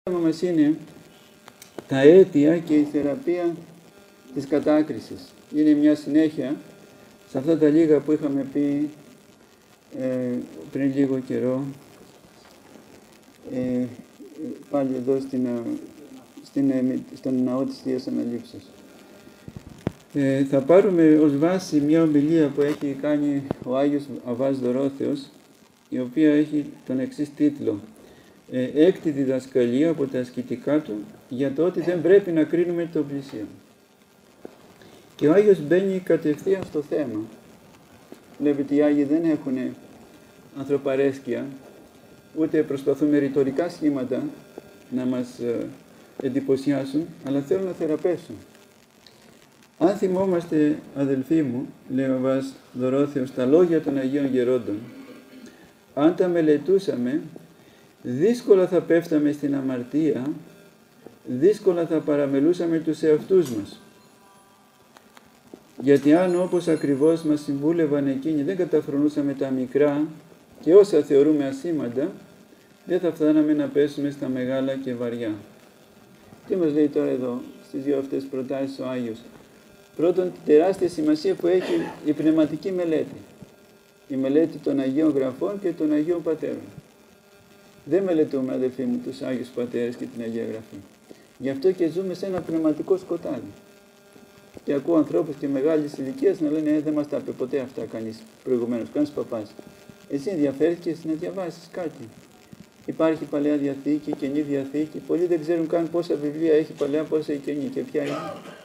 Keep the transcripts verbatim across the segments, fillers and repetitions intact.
Το θέμα μας είναι τα αίτια και η θεραπεία της κατάκρισης. Είναι μια συνέχεια σε αυτά τα λίγα που είχαμε πει ε, πριν λίγο καιρό, ε, πάλι εδώ στην, στην, στον ναό της Θείας Αναλήψεως. Ε, θα πάρουμε ως βάση μια ομιλία που έχει κάνει ο Άγιος Αββάς Δωρόθεος, η οποία έχει τον εξής τίτλο: ε, έκτη διδασκαλία από τα ασκητικά του για το ότι δεν πρέπει να κρίνουμε τον πλησίον. Και ο Άγιος μπαίνει κατευθείαν στο θέμα. Βλέπετε, οι Άγιοι δεν έχουν ανθρωπαρέσκεια, ούτε προσπαθούν με ρητορικά σχήματα να μας εντυπωσιάσουν, αλλά θέλουν να θεραπεύσουν. Αν θυμόμαστε, αδελφοί μου, λέει ο Αββάς Δωρόθεος, τα λόγια των Αγίων Γερόντων, αν τα μελετούσαμε, δύσκολα θα πέφταμε στην αμαρτία, δύσκολα θα παραμελούσαμε τους εαυτούς μας. Γιατί αν όπως ακριβώς μας συμβούλευαν εκείνοι δεν καταφρονούσαμε τα μικρά και όσα θεωρούμε ασήμαντα, δεν θα φτάναμε να πέσουμε στα μεγάλα και βαριά. Τι μας λέει τώρα εδώ στις δύο αυτές προτάσεις ο Άγιος? Πρώτον, τη τεράστια σημασία που έχει η πνευματική μελέτη. Η μελέτη των Αγίων Γραφών και των Αγίων Πατέρων. Δεν μελετούμε, αδελφοί μου, τους Άγιους Πατέρες και την Αγία Γραφή. Γι' αυτό και ζούμε σε ένα πνευματικό σκοτάδι. Και ακούω ανθρώπους και μεγάλης ηλικίας να λένε: ε, δεν μας τα είπε ποτέ αυτά κανείς προηγουμένως, κανείς παπάς. Εσύ ενδιαφέρθηκες να διαβάσεις κάτι? Υπάρχει Παλαιά Διαθήκη, Καινή Διαθήκη. Πολλοί δεν ξέρουν καν πόσα βιβλία έχει Παλαιά, πόσα η Καινή και ποια είναι.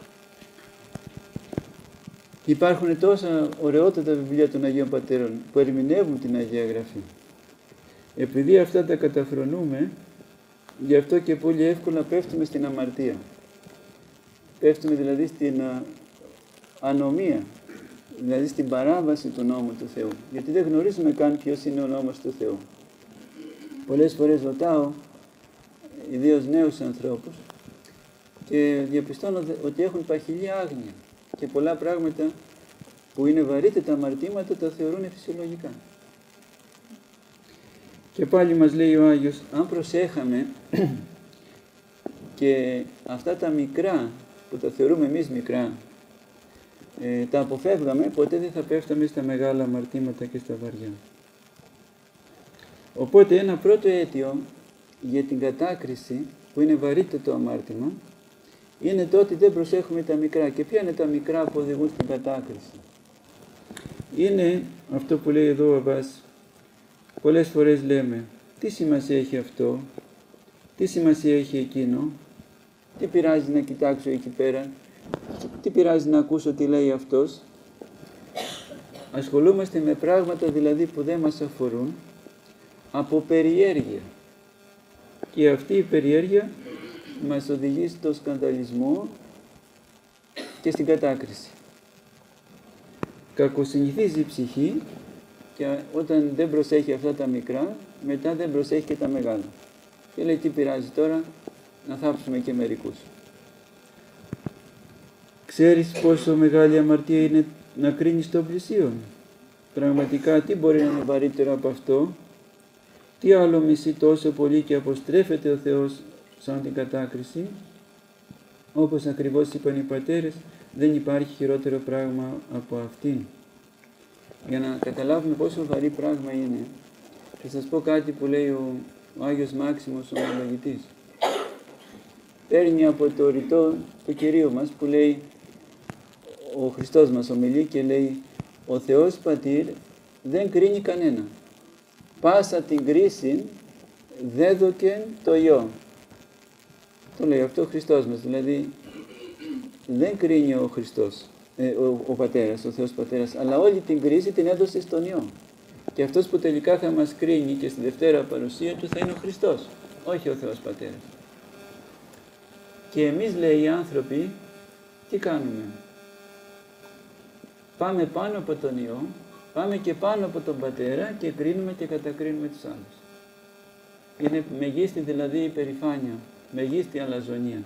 Υπάρχουν τόσα ωραιότατα βιβλία των Αγίων Πατέρων που ερμηνεύουν την Αγία Γραφή. Επειδή αυτά τα καταφρονούμε, γι' αυτό και πολύ εύκολα πέφτουμε στην αμαρτία. Πέφτουμε δηλαδή στην ανομία, δηλαδή στην παράβαση του νόμου του Θεού. Γιατί δεν γνωρίζουμε καν ποιος είναι ο νόμος του Θεού. Πολλές φορές ρωτάω, ιδίως νέους ανθρώπους, και διαπιστώνω ότι έχουν παχυλή άγνοια και πολλά πράγματα που είναι βαρύτατα αμαρτήματα τα θεωρούν φυσιολογικά. Και πάλι μας λέει ο Άγιος, αν προσέχαμε και αυτά τα μικρά που τα θεωρούμε εμείς μικρά, ε, τα αποφεύγαμε, ποτέ δεν θα πέφταμε στα μεγάλα αμαρτήματα και στα βαριά. Οπότε ένα πρώτο αίτιο για την κατάκριση, που είναι βαρύτατο αμάρτημα, είναι το ότι δεν προσέχουμε τα μικρά. Και ποια είναι τα μικρά που οδηγούν στην κατάκριση? Είναι αυτό που λέει εδώ ο Αββάς. Πολλές φορές λέμε, τι σημασία έχει αυτό, τι σημασία έχει εκείνο, τι πειράζει να κοιτάξω εκεί πέρα, τι πειράζει να ακούσω τι λέει αυτός. Ασχολούμαστε με πράγματα δηλαδή που δεν μας αφορούν, από περιέργεια. Και αυτή η περιέργεια μας οδηγεί στο σκανδαλισμό και στην κατάκριση. Κακοσυνηθίζει η ψυχή και όταν δεν προσέχει αυτά τα μικρά, μετά δεν προσέχει και τα μεγάλα. Και λέει, τι πειράζει τώρα, να θάψουμε και μερικούς. Ξέρεις πόσο μεγάλη αμαρτία είναι να κρίνεις τον πλησίον? Πραγματικά τι μπορεί να είναι βαρύτερο από αυτό? Τι άλλο μισεί τόσο πολύ και αποστρέφεται ο Θεός σαν την κατάκριση? Όπως ακριβώς είπαν οι πατέρες, δεν υπάρχει χειρότερο πράγμα από αυτήν. Για να καταλάβουμε πόσο βαρύ πράγμα είναι, θα σας πω κάτι που λέει ο, ο Άγιος Μάξιμος, ο ομολογητής. Παίρνει από το ρητό του Κυρίου μας που λέει, ο Χριστός μας ομιλεί και λέει, ο Θεός Πατήρ δεν κρίνει κανένα. Πάσα την κρίση δέδοκεν το Υιό. Το λέει αυτό ο Χριστός μας, δηλαδή δεν κρίνει ο Χριστός, ε, ο, ο Πατέρας, ο Θεός Πατέρας, αλλά όλη την κρίση την έδωσε στον Υιό. Και αυτός που τελικά θα μας κρίνει και στη Δευτέρα παρουσία του θα είναι ο Χριστός, όχι ο Θεός Πατέρας. Και εμείς, λέει, οι άνθρωποι, τι κάνουμε? Πάμε πάνω από τον Υιό, πάμε και πάνω από τον Πατέρα και κρίνουμε και κατακρίνουμε τους άλλους. Είναι μεγίστη δηλαδή υπερηφάνεια, μεγίστη αλαζονία.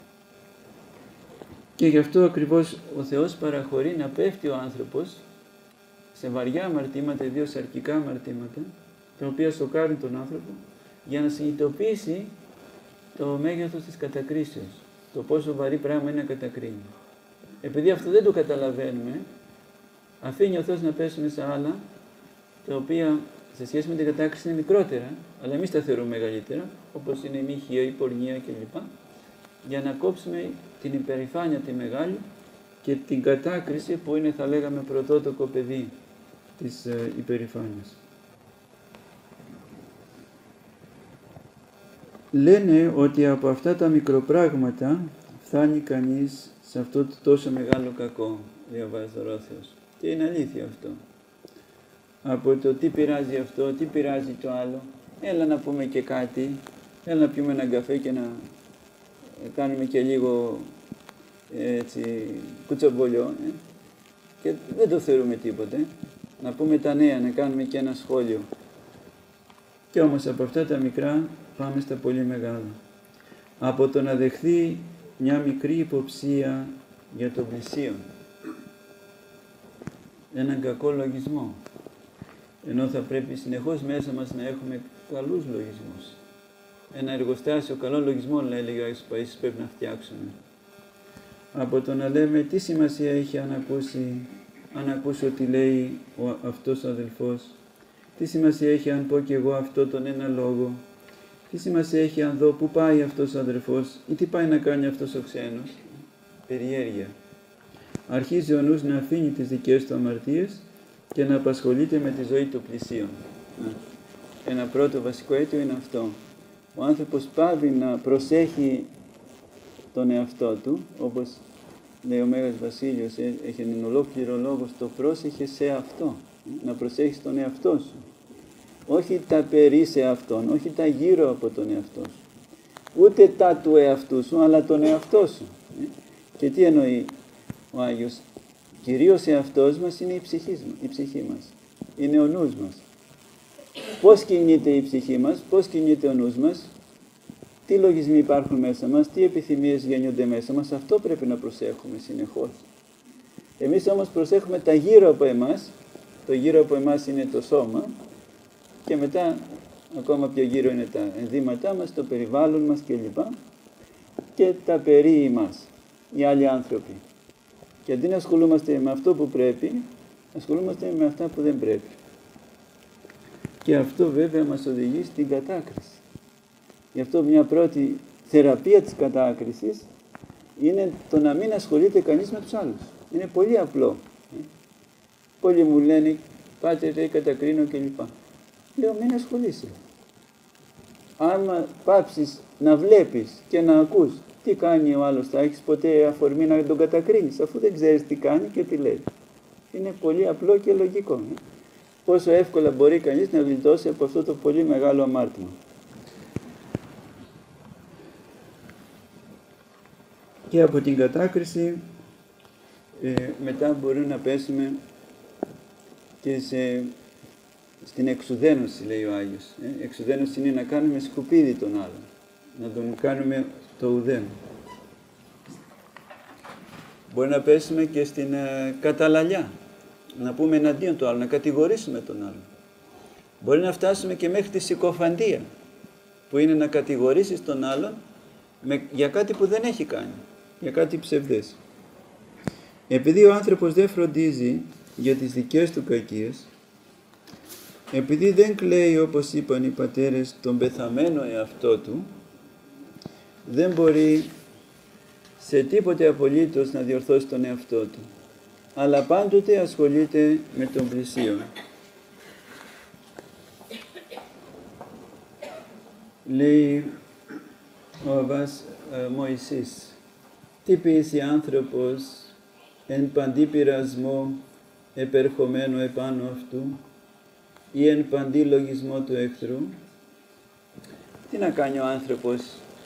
Και γι' αυτό ακριβώς ο Θεός παραχωρεί να πέφτει ο άνθρωπος σε βαριά αμαρτήματα, ιδίως αρκικά αμαρτήματα, τα οποία σοκάρουν τον άνθρωπο, για να συνειδητοποιήσει το μέγεθος της κατακρίσεως, το πόσο βαρύ πράγμα είναι να κατακρίνει. Επειδή αυτό δεν το καταλαβαίνουμε, αφήνει ο Θεός να πέσουμε σε άλλα, τα οποία σε σχέση με την κατάκριση είναι μικρότερα, αλλά εμείς τα θεωρούμε μεγαλύτερα, όπως είναι η μοιχεία, η πορνεία κλπ. Για να κόψουμε την υπερηφάνεια τη μεγάλη και την κατάκριση που είναι, θα λέγαμε, πρωτότοκο παιδί της ε, υπερηφάνειας. Λένε ότι από αυτά τα μικροπράγματα φτάνει κανείς σε αυτό το τόσο μεγάλο κακό, διαβάζει ο Θεός. Και είναι αλήθεια αυτό. Από το τι πειράζει αυτό, τι πειράζει το άλλο, έλα να πούμε και κάτι, έλα να πιούμε έναν καφέ και να κάνουμε και λίγο έτσι κουτσομπολιό, ε? Και δεν το θεωρούμε τίποτε. Να πούμε τα νέα, να κάνουμε και ένα σχόλιο. Και όμως από αυτά τα μικρά πάμε στα πολύ μεγάλα. Από το να δεχθεί μια μικρή υποψία για τον πλησίον, έναν κακό λογισμό, ενώ θα πρέπει συνεχώς μέσα μας να έχουμε καλούς λογισμούς. Ένα εργοστάσιο καλών λογισμών, λέει ο Άγιος Παΐσιος, πρέπει να φτιάξουμε. Από το να λέμε τι σημασία έχει αν ακούσει, αν ακούσω τι λέει ο, αυτός ο αδελφός, τι σημασία έχει αν πω και εγώ αυτό τον ένα λόγο, τι σημασία έχει αν δω πού πάει αυτός ο αδελφός ή τι πάει να κάνει αυτός ο ξένος. Περιέργεια. Αρχίζει ο νους να αφήνει τις δικές του αμαρτίες και να απασχολείται με τη ζωή του πλησίον. Ένα πρώτο βασικό αίτιο είναι αυτό. Ο άνθρωπος πάβει να προσέχει τον εαυτό του, όπως λέει ο Μέγας Βασίλειος, έχει έναν ολόκληρο λόγο στο πρόσεχε σε αυτό. Να προσέχεις τον εαυτό σου. Όχι τα περί σε αυτόν, όχι τα γύρω από τον εαυτό σου. Ούτε τα του εαυτού σου, αλλά τον εαυτό σου. Και τι εννοεί ο Άγιος? Κυρίως εαυτός μας είναι η ψυχή, η ψυχή μας. Είναι ο νους μας. Πώς κινείται η ψυχή μας, πώς κινείται ο νους μας, τι λογισμοί υπάρχουν μέσα μας, τι επιθυμίες γεννιούνται μέσα μας, αυτό πρέπει να προσέχουμε συνεχώς. Εμείς όμως προσέχουμε τα γύρω από εμάς, το γύρω από εμάς είναι το σώμα και μετά ακόμα πιο γύρω είναι τα ενδύματά μας, το περιβάλλον μας κλπ. Και τα περί μας, οι άλλοι άνθρωποι. Και αντί να ασχολούμαστε με αυτό που πρέπει, ασχολούμαστε με αυτά που δεν πρέπει. Και αυτό βέβαια μας οδηγεί στην κατάκριση. Γι' αυτό μια πρώτη θεραπεία της κατάκρισης είναι το να μην ασχολείται κανείς με τους άλλους. Είναι πολύ απλό. Πολλοί μου λένε, πάτε ρε κατακρίνω κλπ. Λέω, μην ασχολείσαι. Άμα πάψεις να βλέπεις και να ακούς τι κάνει ο άλλος, θα έχεις ποτέ αφορμή να τον κατακρίνεις, αφού δεν ξέρεις τι κάνει και τι λέει. Είναι πολύ απλό και λογικό. Πόσο εύκολα μπορεί κανείς να γλιτώσει από αυτό το πολύ μεγάλο αμάρτημα. Και από την κατάκριση ε, μετά μπορούμε να πέσουμε και σε, στην εξουδένωση, λέει ο Άγιος. Ε, εξουδένωση είναι να κάνουμε σκουπίδι τον άλλον, να τον κάνουμε το ουδέν. Μπορεί να πέσουμε και στην ε, καταλαλιά, να πούμε εναντίον του άλλου, να κατηγορήσουμε τον άλλον. Μπορεί να φτάσουμε και μέχρι τη συκοφαντία, που είναι να κατηγορήσεις τον άλλον με, για κάτι που δεν έχει κάνει, για κάτι ψευδές. Επειδή ο άνθρωπος δεν φροντίζει για τις δικές του κακίες, επειδή δεν κλαίει όπως είπαν οι πατέρες τον πεθαμένο εαυτό του, δεν μπορεί σε τίποτε απολύτως να διορθώσει τον εαυτό του, αλλά πάντοτε ασχολείται με τον πλησίον. Λέει ο Αββάς ε, Μωυσής, τι ποιήσει άνθρωπος εν παντή πειρασμό επερχομένο επάνω αυτού ή εν παντή λογισμό του εχθρού. Τι να κάνει ο άνθρωπος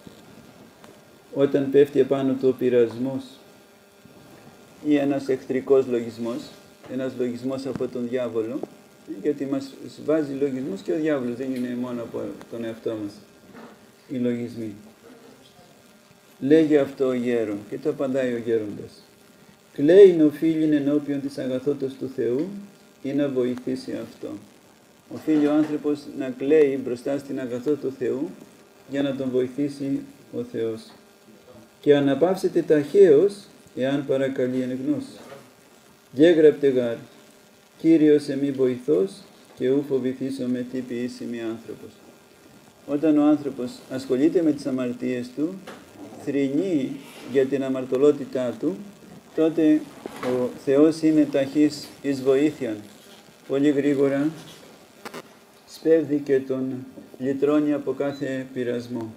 όταν πέφτει επάνω του ο πειρασμός ή ένας εχθρικός λογισμός, ένας λογισμός από τον διάβολο, γιατί μας βάζει λογισμούς και ο διάβολος, δεν είναι μόνο από τον εαυτό μας οι λογισμοί. Λέγει αυτό ο γέρον και το απαντάει ο γέροντας. Κλαίει οφείλει ενώπιον της αγαθότητας του Θεού ή να βοηθήσει αυτό. Οφείλει ο άνθρωπος να κλαίει μπροστά στην αγαθότητα του Θεού για να τον βοηθήσει ο Θεός, και αναπαύσετε ταχαίως, εάν παρακαλεί εν γνώση. Γέγραπτε γάρ, Κύριος εμεί βοηθός, και ου φοβηθήσω με τι ποιήσιμη άνθρωπος. Όταν ο άνθρωπος ασχολείται με τις αμαρτίες του, θρηνεί για την αμαρτωλότητά του, τότε ο Θεός είναι ταχύς εις βοήθειαν. Πολύ γρήγορα σπέβδει και τον λυτρώνει από κάθε πειρασμό.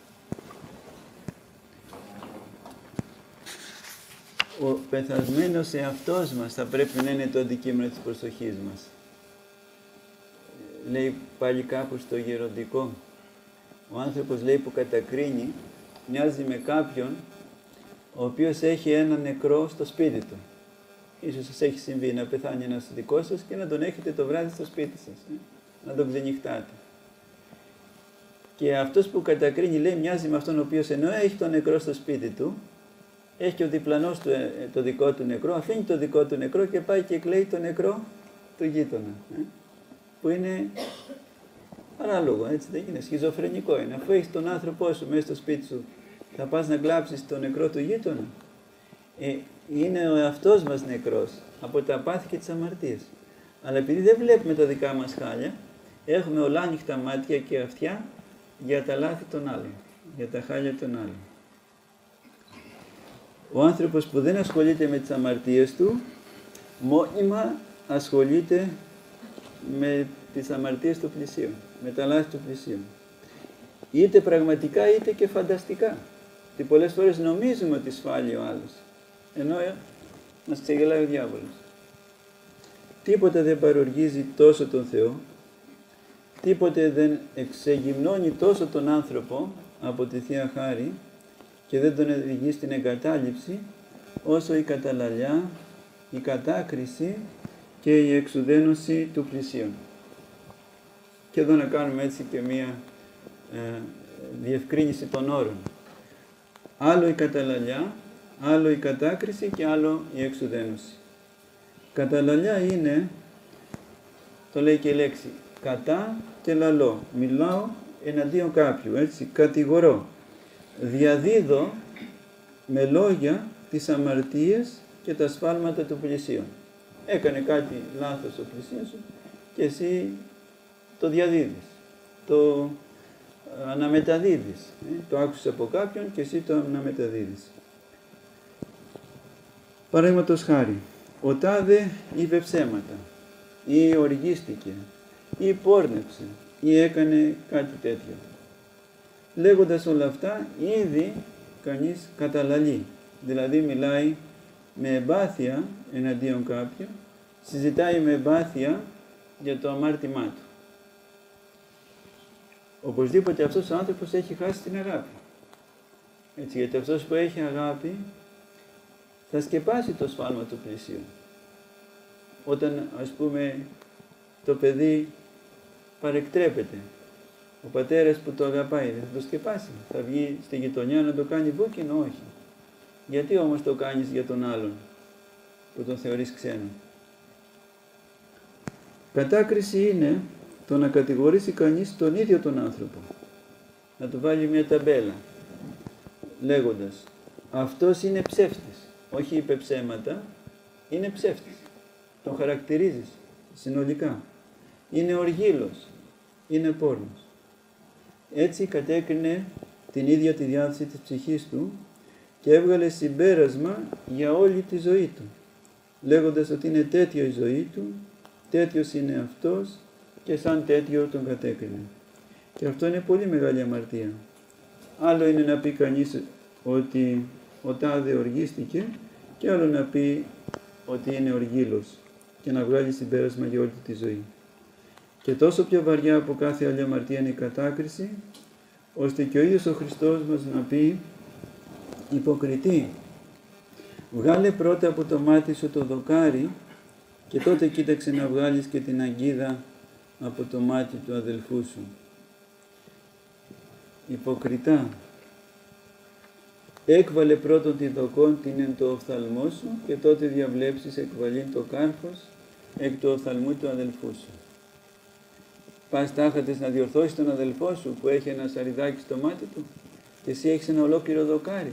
Ο πεθασμένος εαυτός μας θα πρέπει να είναι το αντικείμενο της προσοχής μας. Λέει πάλι κάπου στο γεροντικό, ο άνθρωπος, λέει, που κατακρίνει μοιάζει με κάποιον ο οποίος έχει ένα νεκρό στο σπίτι του. Ίσως σας έχει συμβεί να πεθάνει ένας δικός σας και να τον έχετε το βράδυ στο σπίτι σας, ε? να τον ξενυχτάτε. Και αυτός που κατακρίνει, λέει, μοιάζει με αυτόν ο οποίος ενώ έχει το νεκρό στο σπίτι του, έχει και ο διπλανός του το δικό του νεκρό, αφήνει το δικό του νεκρό και πάει και κλαίει το νεκρό του γείτονα. Ε? Που είναι παράλογο, έτσι δεν είναι, σχιζοφρενικό είναι. Αφού έχεις τον άνθρωπό σου μέσα στο σπίτι σου, θα πας να κλάψεις το νεκρό του γείτονα. Ε, είναι ο εαυτός μας νεκρός από τα πάθη και τις αμαρτίες. Αλλά επειδή δεν βλέπουμε τα δικά μας χάλια, έχουμε ολάνυχτα μάτια και αυτιά για τα λάθη των άλλων, για τα χάλια των άλλων. Ο άνθρωπος που δεν ασχολείται με τις αμαρτίες του, μόνιμα ασχολείται με τις αμαρτίες του πλησίου, με τα λάθη του πλησίου. Είτε πραγματικά είτε και φανταστικά. Και πολλές φορές νομίζουμε ότι σφάλει ο άλλος, ενώ μας ξεγελάει ο διάβολος. Τίποτα δεν παροργίζει τόσο τον Θεό, τίποτε δεν εξεγυμνώνει τόσο τον άνθρωπο από τη Θεία Χάρη και δεν τον οδηγεί στην εγκατάλειψη, όσο η καταλαλιά, η κατάκριση και η εξουδένωση του πλησίον. Και εδώ να κάνουμε έτσι και μία ε, διευκρίνηση των όρων. Άλλο η καταλαλιά, άλλο η κατάκριση και άλλο η εξουδένωση. Καταλαλιά είναι, το λέει και η λέξη, κατά και λαλώ. Μιλάω εναντίον κάποιου, έτσι, κατηγορώ. Διαδίδω με λόγια τις αμαρτίες και τα σφάλματα του πλησίον. Έκανε κάτι λάθος ο πλησίον σου και εσύ το διαδίδεις, το αναμεταδίδεις. Ε, το άκουσες από κάποιον και εσύ το αναμεταδίδεις. Παραδείγματος χάρη, ο τάδε είπε ψέματα ή οργίστηκε ή πόρνεψε ή έκανε κάτι τέτοιο. Λέγοντας όλα αυτά, ήδη κανείς καταλαλεί, δηλαδή μιλάει με εμπάθεια εναντίον κάποιου, συζητάει με εμπάθεια για το αμάρτημά του. Οπωσδήποτε αυτός ο άνθρωπος έχει χάσει την αγάπη. Έτσι, γιατί αυτός που έχει αγάπη θα σκεπάσει το σφάλμα του πλησίου. Όταν, ας πούμε, το παιδί παρεκτρέπεται, ο πατέρας που το αγαπάει δεν θα το σκεπάσει, θα βγει στη γειτονιά να το κάνει βούκινο, όχι. Γιατί όμως το κάνεις για τον άλλον που τον θεωρείς ξένο? Κατάκριση είναι το να κατηγορήσει κανείς τον ίδιο τον άνθρωπο. Να του βάλει μια ταμπέλα, λέγοντας, αυτός είναι ψεύτης, όχι είπε ψέματα, είναι ψεύτης. Τον χαρακτηρίζεις συνολικά. Είναι οργήλος, είναι πόρνος. Έτσι κατέκρινε την ίδια τη διάθεση της ψυχής του και έβγαλε συμπέρασμα για όλη τη ζωή του, λέγοντας ότι είναι τέτοιο η ζωή του, τέτοιος είναι αυτός και σαν τέτοιο τον κατέκρινε. Και αυτό είναι πολύ μεγάλη αμαρτία. Άλλο είναι να πει κανείς ότι ο τάδε οργίστηκε και άλλο να πει ότι είναι οργήλος και να βγάλει συμπέρασμα για όλη τη ζωή. Και τόσο πιο βαριά από κάθε άλλη αμαρτία είναι η κατάκριση, ώστε και ο ίδιος ο Χριστός μας να πει, υποκριτή, βγάλε πρώτα από το μάτι σου το δοκάρι και τότε κοίταξε να βγάλεις και την αγκίδα από το μάτι του αδελφού σου. Υποκριτά, έκβαλε πρώτον τη δοκόν την εν το οφθαλμό σου και τότε διαβλέψεις εκβαλήν το κάρφος εκ του οφθαλμού του αδελφού σου. Πας τάχατες να διορθώσεις τον αδελφό σου που έχει ένα σαριδάκι στο μάτι του και εσύ έχεις ένα ολόκληρο δοκάρι.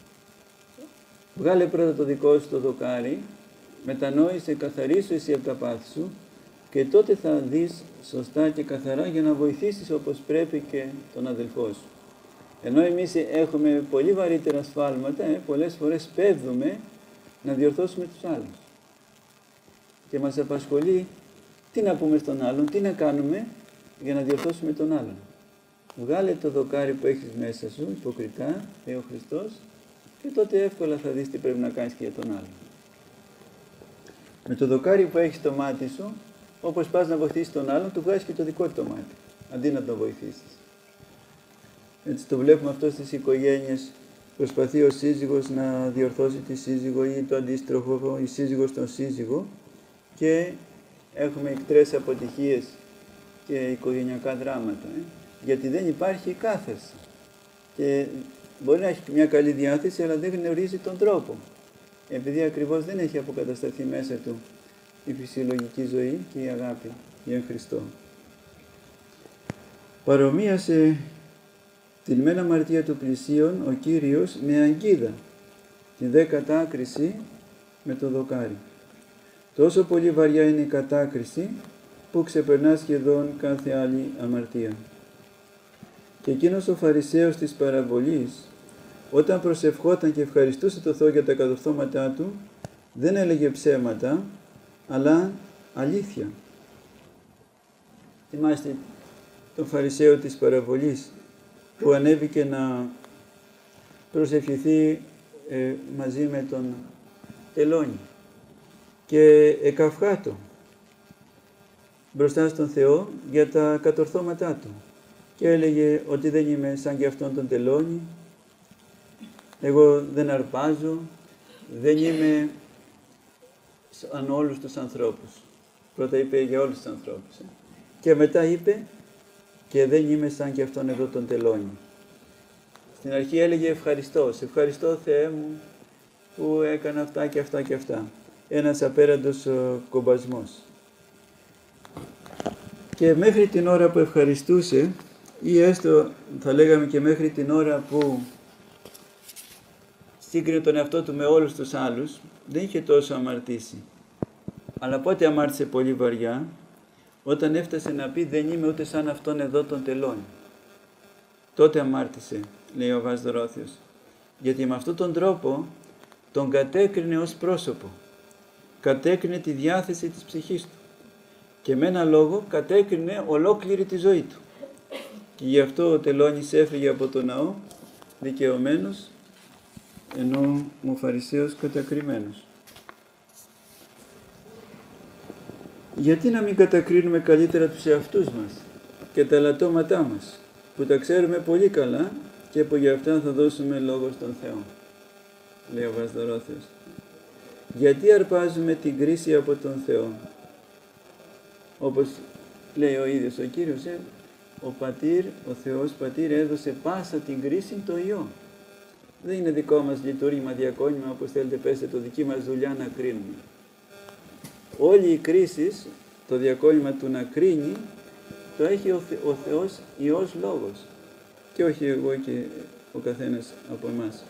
Βγάλε πρώτα το δικό σου το δοκάρι, μετανόησε, καθαρίσου εσύ από τα πάθη σου και τότε θα δεις σωστά και καθαρά για να βοηθήσεις όπως πρέπει και τον αδελφό σου. Ενώ εμείς έχουμε πολύ βαρύτερα σφάλματα, ε, πολλές φορές πέφτουμε να διορθώσουμε τους άλλους. Και μας απασχολεί τι να πούμε στον άλλον, τι να κάνουμε για να διορθώσουμε τον άλλον. Βγάλε το δοκάρι που έχεις μέσα σου, υποκριτά, λέει ο Χριστός, και τότε εύκολα θα δεις τι πρέπει να κάνεις και για τον άλλον. Με το δοκάρι που έχεις στο μάτι σου, όπως πας να βοηθήσεις τον άλλον, του βγάζεις και το δικό του το μάτι, αντί να τον βοηθήσεις. Έτσι το βλέπουμε αυτό στις οικογένειες. Προσπαθεί ο σύζυγος να διορθώσει τη σύζυγο ή το αντίστροφο, η σύζυγος τον σύζυγο, και έχουμε εκτρές αποτυχίες και οικογενειακά δράματα, ε? γιατί δεν υπάρχει κάθεση. Και μπορεί να έχει μια καλή διάθεση, αλλά δεν γνωρίζει τον τρόπο. Επειδή ακριβώς δεν έχει αποκατασταθεί μέσα του η φυσιολογική ζωή και η αγάπη για τον Χριστό. Παρομοίασε την μένα αμαρτία του πλησίον ο Κύριος με αγκίδα, την δε κατάκριση με το δοκάρι. Τόσο πολύ βαριά είναι η κατάκριση που ξεπερνά σχεδόν κάθε άλλη αμαρτία. Και εκείνος ο Φαρισαίος της παραβολής, όταν προσευχόταν και ευχαριστούσε το Θεό για τα κατορθώματά του, δεν έλεγε ψέματα, αλλά αλήθεια. Θυμάστε τον Φαρισαίο της παραβολής που ανέβηκε να προσευχηθεί ε, μαζί με τον τελώνη και εκαυχάτο μπροστά στον Θεό για τα κατορθώματά του και έλεγε ότι δεν είμαι σαν και αυτόν τον τελώνη, εγώ δεν αρπάζω, δεν είμαι σαν όλους τους ανθρώπους. Πρώτα είπε για όλους τους ανθρώπους ε. και μετά είπε και δεν είμαι σαν και αυτόν εδώ τον τελώνη. Στην αρχή έλεγε ευχαριστώ, σε ευχαριστώ Θεέ μου που έκανα αυτά και αυτά και αυτά. Ένας απέραντος κομπασμός. Και μέχρι την ώρα που ευχαριστούσε, ή έστω θα λέγαμε και μέχρι την ώρα που σύγκρινε τον εαυτό του με όλους τους άλλους, δεν είχε τόσο αμαρτήσει. Αλλά πότε αμάρτησε πολύ βαριά, όταν έφτασε να πει δεν είμαι ούτε σαν αυτόν εδώ τον τελώνη. Τότε αμάρτησε, λέει ο Βάσδωρόθιος. Γιατί με αυτόν τον τρόπο τον κατέκρινε ως πρόσωπο. Κατέκρινε τη διάθεση της ψυχής του. Και με ένα λόγο κατέκρινε ολόκληρη τη ζωή του. Και γι' αυτό ο τελώνης έφυγε από το ναό δικαιωμένος, ενώ ο Φαρισαίος κατακριμένος. Γιατί να μην κατακρίνουμε καλύτερα τους εαυτούς μας και τα ελαττώματά μας, που τα ξέρουμε πολύ καλά και που για αυτά θα δώσουμε λόγο στον Θεό, λέει ο Βάσδωρόθιος. Γιατί αρπάζουμε την κρίση από τον Θεό, όπως λέει ο ίδιος ο Κύριος, ε, ο Πατήρ, ο Θεός Πατήρ έδωσε πάσα την κρίση το Υιό. Δεν είναι δικό μας λειτουργήμα, διακόνημα, όπως θέλετε πέστε, το δική μας δουλειά να κρίνουμε. Όλη η κρίση, το διακόνημα του να κρίνει, το έχει ο, Θε, ο Θεός Υιός Λόγος και όχι εγώ και ο καθένας από εμάς.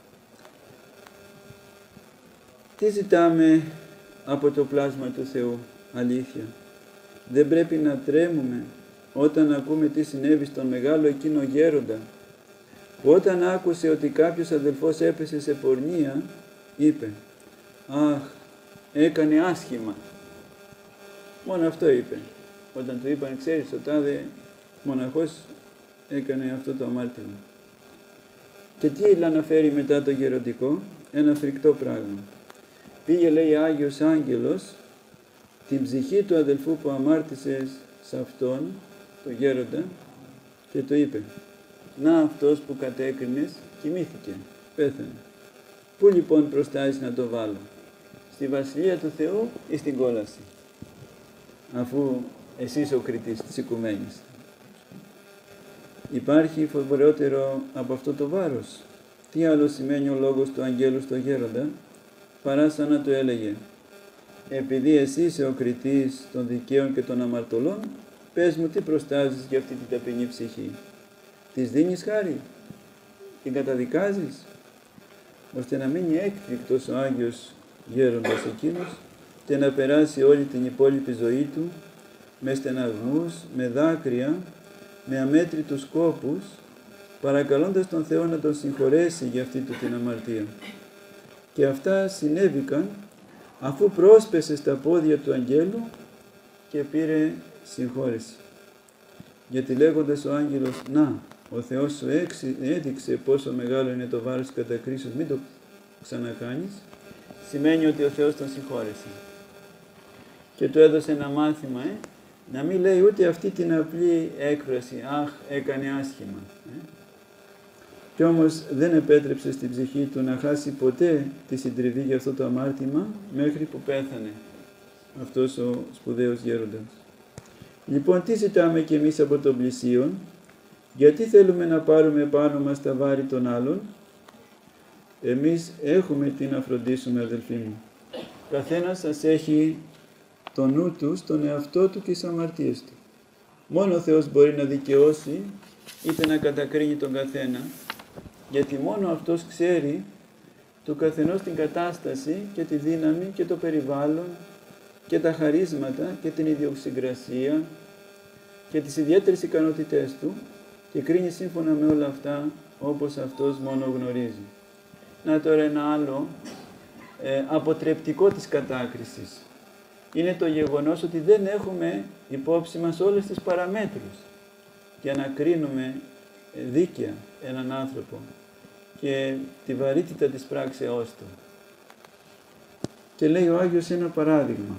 Τι ζητάμε από το πλάσμα του Θεού? Αλήθεια. Δεν πρέπει να τρέμουμε όταν ακούμε τι συνέβη στον μεγάλο εκείνο γέροντα, που όταν άκουσε ότι κάποιος αδελφός έπεσε σε πορνεία, είπε «Αχ, έκανε άσχημα». Μόνο αυτό είπε. Όταν του είπαν «Ξέρεις, ο τάδε μοναχός έκανε αυτό το αμάρτημα». Και τι αναφέρει μετά το γεροντικό? Ένα φρικτό πράγμα. Πήγε, λέει, Άγιος Άγγελος την ψυχή του αδελφού που αμάρτησε σε αυτόν, το γέροντα, και το είπε «Να, αυτός που κατέκρινες κοιμήθηκε, πέθανε. Πού λοιπόν προστάζεις να το βάλω, στη Βασιλεία του Θεού ή στην κόλαση, αφού εσύ είσαι ο κριτής της οικουμένης?» Υπάρχει φοβερότερο από αυτό το βάρος? Τι άλλο σημαίνει ο λόγος του αγγέλου στο γέροντα, παρά σαν να του έλεγε «Επειδή εσύ είσαι ο κριτής των δικαίων και των αμαρτωλών, πες μου τι προστάζεις για αυτή την ταπεινή ψυχή. Της δίνεις χάρη? την καταδικάζεις, ώστε να μείνει έκπληκτος ο Άγιος Γέροντας εκείνος και να περάσει όλη την υπόλοιπη ζωή του με στεναγμούς, με δάκρυα, με αμέτρητους κόπους, παρακαλώντας τον Θεό να τον συγχωρέσει για αυτή του την αμαρτία. Και αυτά συνέβηκαν αφού πρόσπεσε στα πόδια του αγγέλου και πήρε συγχώρεση. Γιατί λέγοντας ο άγγελος, να, ο Θεός σου έδειξε πόσο μεγάλο είναι το βάρος της κατακρίσεως, μην το ξανακάνεις, σημαίνει ότι ο Θεός τον συγχώρεσε. Και του έδωσε ένα μάθημα, ε, να μην λέει ούτε αυτή την απλή έκφραση, αχ, έκανε άσχημα. Ε. Κι όμως δεν επέτρεψε στην ψυχή του να χάσει ποτέ τη συντριβή για αυτό το αμάρτημα, μέχρι που πέθανε αυτός ο σπουδαίος γέροντας. Λοιπόν, τι ζητάμε κι εμείς από τον πλησίον, γιατί θέλουμε να πάρουμε πάνω μας τα βάρη των άλλων? Εμείς έχουμε τι να φροντίσουμε, αδελφοί μου. Καθένας σας έχει το νου του στον εαυτό του και τις αμαρτίες του. Μόνο ο Θεός μπορεί να δικαιώσει είτε να κατακρίνει τον καθένα, γιατί μόνο Αυτός ξέρει του καθενός την κατάσταση και τη δύναμη και το περιβάλλον και τα χαρίσματα και την ιδιοσυγκρασία και τις ιδιαίτερες ικανότητές του και κρίνει σύμφωνα με όλα αυτά όπως Αυτός μόνο γνωρίζει. Να τώρα ένα άλλο ε, αποτρεπτικό της κατάκρισης. Είναι το γεγονός ότι δεν έχουμε υπόψη μας όλες τις παραμέτρους για να κρίνουμε δίκαια έναν άνθρωπο και τη βαρύτητα της πράξεώς του. Και λέει ο Άγιος ένα παράδειγμα.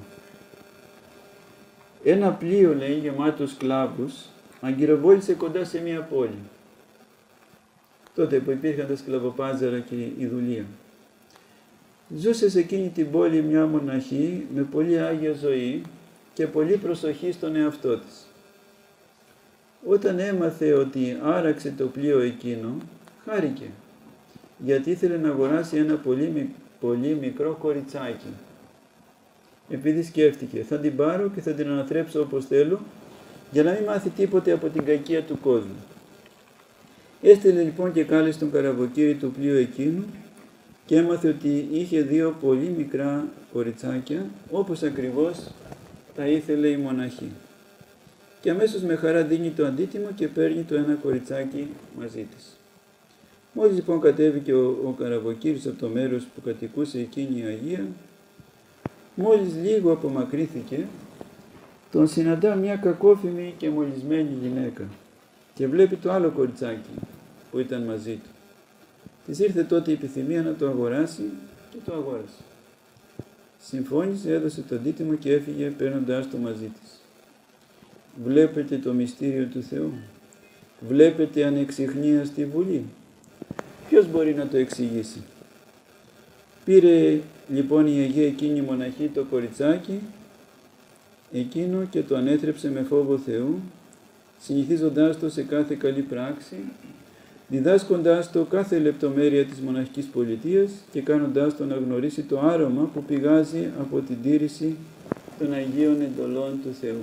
Ένα πλοίο, λέει, γεμάτο σκλάβους, αγκυροβόλησε κοντά σε μία πόλη. Τότε που υπήρχαν τα σκλαβοπάζαρα και η δουλεία. Ζούσε σε εκείνη την πόλη μια μοναχή με πολύ άγια ζωή και πολύ προσοχή στον εαυτό της. Όταν έμαθε ότι άραξε το πλοίο εκείνο, χάρηκε, γιατί ήθελε να αγοράσει ένα πολύ, πολύ μικρό κοριτσάκι. Επειδή σκέφτηκε, θα την πάρω και θα την αναθρέψω όπως θέλω, για να μην μάθει τίποτε από την κακία του κόσμου. Έστειλε λοιπόν και κάλεσε τον καραβοκύρη του πλοίου εκείνου και έμαθε ότι είχε δύο πολύ μικρά κοριτσάκια, όπως ακριβώς τα ήθελε η μοναχή. Και αμέσως με χαρά δίνει το αντίτιμο και παίρνει το ένα κοριτσάκι μαζί της. Μόλις λοιπόν κατέβηκε ο, ο καραβοκύρης από το μέρος που κατοικούσε εκείνη η Αγία, μόλις λίγο απομακρύθηκε, τον συναντά μια κακόφημη και μολυσμένη γυναίκα και βλέπει το άλλο κοριτσάκι που ήταν μαζί του. Της ήρθε τότε η επιθυμία να το αγοράσει και το αγόρασε. Συμφώνησε, έδωσε το αντίτιμο και έφυγε παίρνοντάς το μαζί της. Βλέπετε το μυστήριο του Θεού. Βλέπετε ανεξιχνία στη Βουλή. Ποιος μπορεί να το εξηγήσει? Πήρε λοιπόν η Αγία εκείνη μοναχή το κοριτσάκι εκείνο και το ανέτρεψε με φόβο Θεού, συνηθίζοντάς το σε κάθε καλή πράξη, διδάσκοντάς το κάθε λεπτομέρεια της μοναχικής πολιτείας και κάνοντάς το να γνωρίσει το άρωμα που πηγάζει από την τήρηση των Αγίων εντολών του Θεού.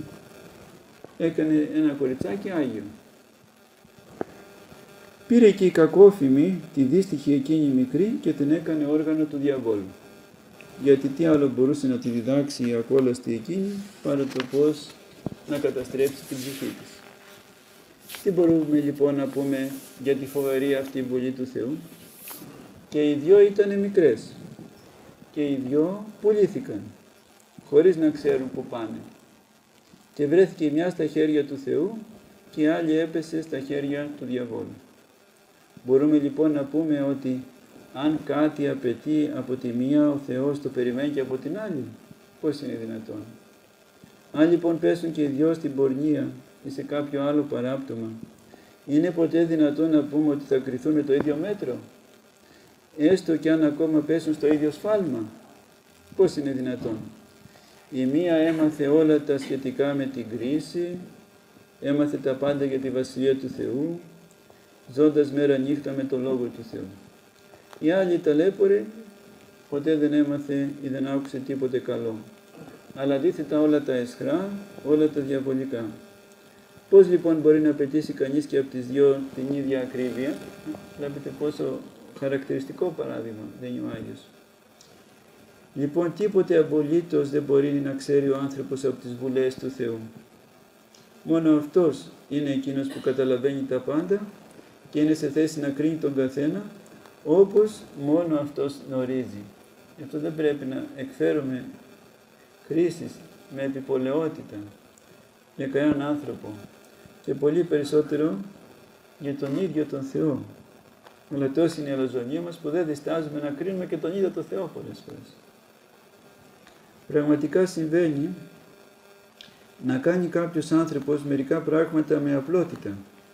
Έκανε ένα κοριτσάκι Άγιο. Πήρε και η κακόφημη τη δύστιχη εκείνη μικρή και την έκανε όργανο του διαβόλου. Γιατί τι άλλο μπορούσε να τη διδάξει η ακόλαστη εκείνη παρά το πώς να καταστρέψει την ψυχή της. Τι μπορούμε λοιπόν να πούμε για τη φοβερή αυτή Βουλή του Θεού? Και οι δυο ήταν μικρές και οι δυο πουλήθηκαν χωρίς να ξέρουν που πάνε. Και βρέθηκε η μια στα χέρια του Θεού και η άλλη έπεσε στα χέρια του διαβόλου. Μπορούμε λοιπόν να πούμε ότι αν κάτι απαιτεί από τη μία, ο Θεός το περιμένει και από την άλλη. Πώς είναι δυνατόν? Αν λοιπόν πέσουν και οι δυο στην πορνεία ή σε κάποιο άλλο παράπτωμα, είναι ποτέ δυνατόν να πούμε ότι θα κριθούν με το ίδιο μέτρο? Έστω και αν ακόμα πέσουν στο ίδιο σφάλμα. Πώς είναι δυνατόν? Η μία έμαθε όλα τα σχετικά με την κρίση, έμαθε τα πάντα για τη Βασιλεία του Θεού, ζώντας μέρα νύχτα με το Λόγο του Θεού. Η άλλη ταλέπορη ποτέ δεν έμαθε ή δεν άκουσε τίποτε καλό, αλλά αντίθετα όλα τα αισχρά, όλα τα διαβολικά. Πώς λοιπόν μπορεί να απαιτήσει κανείς και από τις δυο την ίδια ακρίβεια? Βλέπετε πόσο χαρακτηριστικό παράδειγμα δίνει ο Άγιος. Λοιπόν, τίποτε απολύτως δεν μπορεί να ξέρει ο άνθρωπος από τις βουλές του Θεού. Μόνο αυτός είναι εκείνος που καταλαβαίνει τα πάντα και είναι σε θέση να κρίνει τον καθένα όπως μόνο αυτός γνωρίζει. Γι' αυτό δεν πρέπει να εκφέρουμε κρίσεις με επιπολαιότητα για κανέναν άνθρωπο και πολύ περισσότερο για τον ίδιο τον Θεό. Αλλά τόση είναι η αλαζονία μας που δεν διστάζουμε να κρίνουμε και τον ίδιο τον Θεό πολλές φορές. Πραγματικά συμβαίνει να κάνει κάποιος άνθρωπος μερικά πράγματα με απλότητα.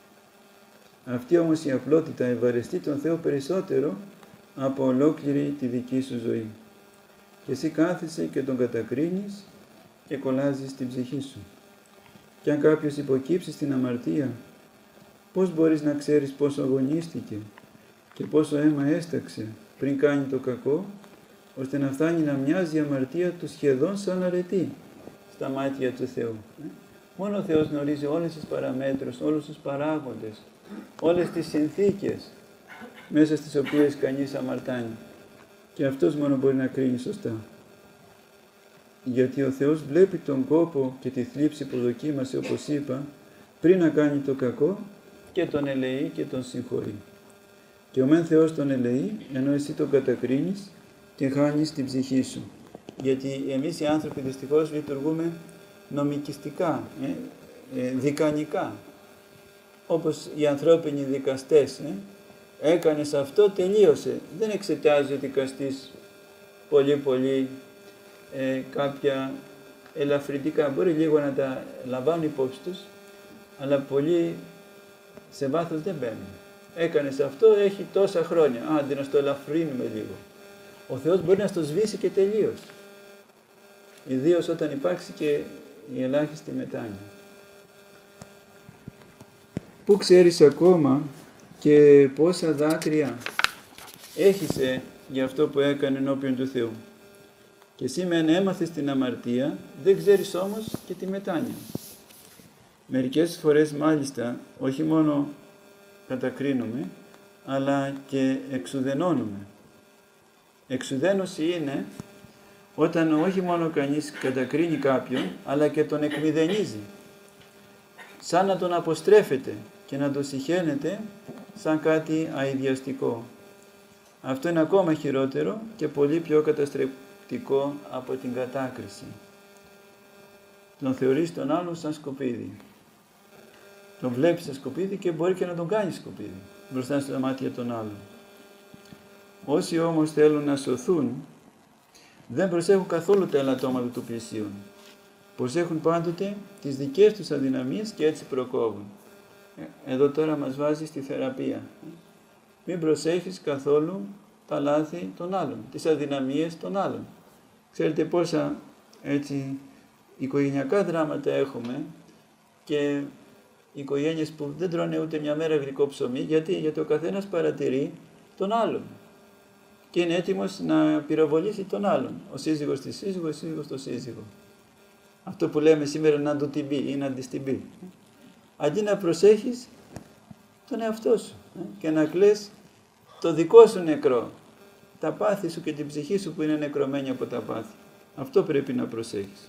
Αυτή όμως η απλότητα ευαρεστεί τον Θεό περισσότερο από ολόκληρη τη δική σου ζωή. Και εσύ κάθεσαι και τον κατακρίνεις και κολλάζεις την ψυχή σου. Και αν κάποιος υποκύψει στην αμαρτία, πώς μπορείς να ξέρεις πόσο αγωνίστηκε και πόσο αίμα έσταξε πριν κάνει το κακό, ώστε να φτάνει να μοιάζει η αμαρτία του σχεδόν σαν αρετή στα μάτια του Θεού. Μόνο ο Θεός γνωρίζει όλες τις παραμέτρους, όλους τους παράγοντες, όλες τις συνθήκες μέσα στις οποίες κανείς αμαρτάνει. Και αυτός μόνο μπορεί να κρίνει σωστά. Γιατί ο Θεός βλέπει τον κόπο και τη θλίψη που δοκίμασε, όπως είπα, πριν να κάνει το κακό και τον ελεεί και τον συγχωρεί. Και ο μεν Θεός τον ελεεί, ενώ εσύ τον κατακρίνεις και χάνεις την ψυχή σου. Γιατί εμείς οι άνθρωποι δυστυχώς λειτουργούμε νομικιστικά, ε, ε, δικανικά. Όπως οι ανθρώπινοι δικαστές. Ε, έκανες αυτό, τελείωσε. Δεν εξετάζει ο δικαστής πολύ πολύ ε, κάποια ελαφρυντικά. Μπορεί λίγο να τα λαμβάνουν υπόψη τους, αλλά πολύ σε βάθος δεν μπαίνουν. Έκανες αυτό, έχει τόσα χρόνια. Άντε να στο ελαφρύνουμε λίγο. Ο Θεός μπορεί να στο σβήσει και τελείως. Ιδίως όταν υπάρξει και η ελάχιστη μετάνοια. Πού ξέρεις ακόμα και πόσα δάκρυα έχισε για αυτό που έκανε ενώπιον του Θεού. Και εσύ μεν έμαθες την αμαρτία, δεν ξέρεις όμως και τη μετάνοια. Μερικές φορές μάλιστα όχι μόνο κατακρίνουμε, αλλά και εξουδενώνουμε. Εξουδένωση είναι όταν όχι μόνο κανείς κατακρίνει κάποιον, αλλά και τον εκμηδενίζει. Σαν να τον αποστρέφεται και να τον συχαίνεται σαν κάτι αηδιαστικό. Αυτό είναι ακόμα χειρότερο και πολύ πιο καταστρεπτικό από την κατάκριση. Τον θεωρείς τον άλλον σαν σκουπίδι. Τον βλέπεις σαν σκουπίδι και μπορεί και να τον κάνεις σκουπίδι μπροστά στα μάτια των άλλων. Όσοι όμως θέλουν να σωθούν, δεν προσέχουν καθόλου τα ελαττώματα του πλησίον. Προσέχουν πάντοτε τις δικές τους αδυναμίες και έτσι προκόβουν. Εδώ τώρα μας βάζει στη θεραπεία. Μην προσέχεις καθόλου τα λάθη των άλλων, τις αδυναμίες των άλλων. Ξέρετε πόσα έτσι οικογενειακά δράματα έχουμε και οικογένειες που δεν τρώνε ούτε μια μέρα γλυκό ψωμί. Γιατί, γιατί ο καθένας παρατηρεί τον άλλον και είναι έτοιμος να πυροβολήσει τον άλλον. Ο σύζυγος τη σύζυγο, ο σύζυγος το σύζυγο. Αυτό που λέμε σήμερα να του την πει ή να της την πει. Αντί να προσέχεις τον εαυτό σου και να κλαις το δικό σου νεκρό, τα πάθη σου και την ψυχή σου που είναι νεκρωμένη από τα πάθη. Αυτό πρέπει να προσέχεις.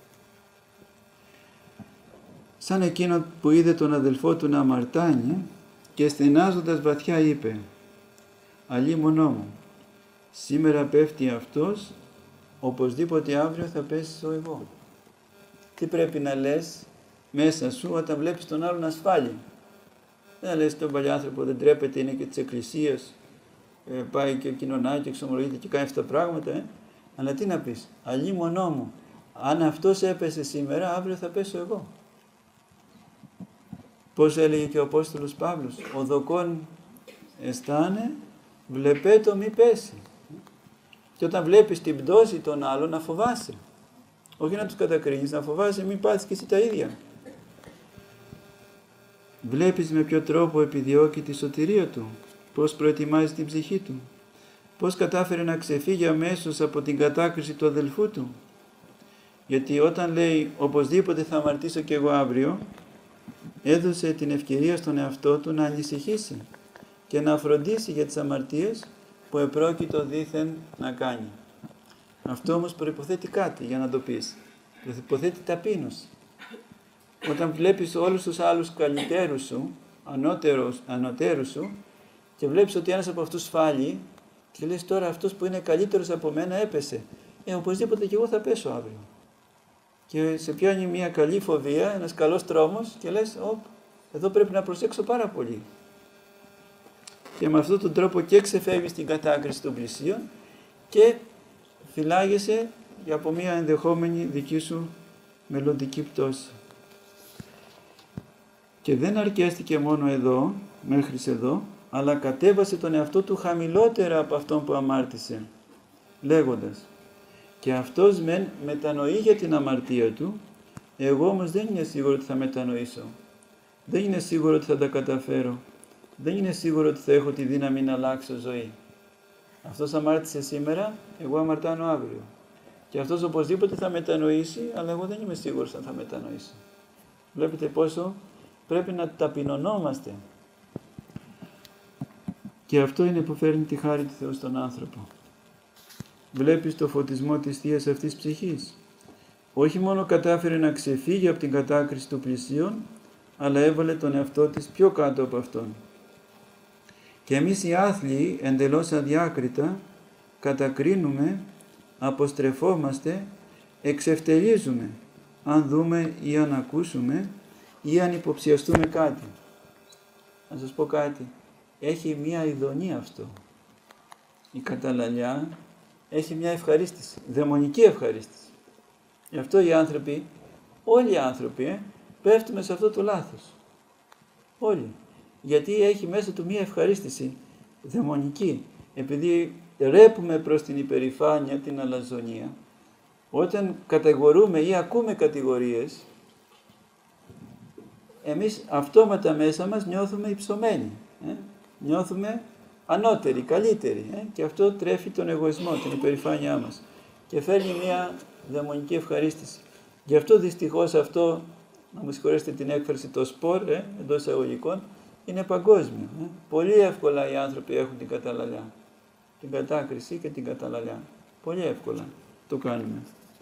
Σαν εκείνο που είδε τον αδελφό του να αμαρτάνει και στενάζοντας βαθιά είπε «Αλίμονό μου, σήμερα πέφτει αυτός, οπωσδήποτε αύριο θα πέσω εγώ». Τι πρέπει να λες μέσα σου όταν βλέπεις τον άλλον να ασφάλει. Δεν να λες τον παλιάνθρωπο δεν τρέπεται, είναι και της εκκλησίας, ε, πάει και κοινωνάει και εξομολογείται και κάνει αυτά τα πράγματα. Ε. Αλλά τι να πεις, αλίμονό μου, αν αυτός έπεσε σήμερα, αύριο θα πέσω εγώ. Πώς έλεγε και ο Απόστολος Παύλος, ο δοκόν αισθάνε, βλεπέτο μη πέσει. Και όταν βλέπεις την πτώση των άλλων να φοβάσαι. Όχι να τους κατακρίνεις, να φοβάσαι μην πάθεις και εσύ τα ίδια. Βλέπεις με ποιο τρόπο επιδιώκει τη σωτηρία του, πώς προετοιμάζει την ψυχή του, πώς κατάφερε να ξεφύγει αμέσως από την κατάκριση του αδελφού του. Γιατί όταν λέει οπωσδήποτε θα αμαρτήσω και εγώ αύριο, έδωσε την ευκαιρία στον εαυτό του να ανησυχήσει και να φροντίσει για τις αμαρτίες που επρόκειτο δήθεν να κάνει. Αυτό όμως προϋποθέτει κάτι για να το πεις. Προϋποθέτει ταπείνωση. Όταν βλέπεις όλους τους άλλους καλύτερους σου, ανώτερους, ανωτέρους σου, και βλέπεις ότι ένας από αυτούς φάλει και λες τώρα αυτός που είναι καλύτερος από μένα έπεσε. Ε, οπωσδήποτε και εγώ θα πέσω αύριο. Και σε πιάνει μια καλή φοβία, ένας καλός τρόμος και λες, όπ, εδώ πρέπει να προσέξω πάρα πολύ. Και με αυτόν τον τρόπο και ξεφεύγεις την κατάκριση των πλησίων και φυλάγεσαι από μια ενδεχόμενη δική σου μελλοντική πτώση. Και δεν αρκέστηκε μόνο εδώ, μέχρι εδώ, αλλά κατέβασε τον εαυτό του χαμηλότερα από αυτόν που αμάρτησε, λέγοντας «Και αυτός μεν μετανοεί για την αμαρτία του, εγώ όμως δεν είναι σίγουρο ότι θα μετανοήσω, δεν είναι σίγουρο ότι θα τα καταφέρω, δεν είναι σίγουρο ότι θα έχω τη δύναμη να αλλάξω ζωή. Αυτός αμάρτησε σήμερα, εγώ αμαρτάνω αύριο. Και αυτός οπωσδήποτε θα μετανοήσει, αλλά εγώ δεν είμαι σίγουρος αν θα μετανοήσει». Βλέπετε πόσο πρέπει να ταπεινωνόμαστε. Και αυτό είναι που φέρνει τη χάρη του Θεού στον άνθρωπο. Βλέπεις το φωτισμό της Θείας αυτής ψυχής. Όχι μόνο κατάφερε να ξεφύγει από την κατάκριση του πλησίον, αλλά έβαλε τον εαυτό της πιο κάτω από αυτόν. Και εμείς οι άθλιοι, εντελώς αδιάκριτα, κατακρίνουμε, αποστρεφόμαστε, εξευτελίζουμε, αν δούμε ή αν ακούσουμε ή αν υποψιαστούμε κάτι. Να σας πω κάτι. Έχει μία ειδονή αυτό. Η καταλαλιά έχει μια ευχαρίστηση, δαιμονική ευχαρίστηση. Γι' αυτό οι άνθρωποι, όλοι οι άνθρωποι, ε, πέφτουμε σε αυτό το λάθος. Όλοι. Γιατί έχει μέσα του μια ευχαρίστηση δαιμονική. Επειδή ρέπουμε προς την υπερηφάνεια, την αλαζονία, όταν κατηγορούμε ή ακούμε κατηγορίες, εμείς αυτόματα μέσα μας νιώθουμε υψωμένοι. Ε? Νιώθουμε ανώτεροι, καλύτεροι. Ε? Και αυτό τρέφει τον εγωισμό, την υπερηφάνειά μας. Και φέρνει μια δαιμονική ευχαρίστηση. Γι' αυτό δυστυχώς αυτό, να μου συγχωρέσετε την έκφραση, το σπορ, ε, εντός εισαγωγικών, είναι παγκόσμιο. Ε? Πολύ εύκολα οι άνθρωποι έχουν την καταλαλιά. Την κατάκριση και την καταλαλιά. Πολύ εύκολα το κάνουμε.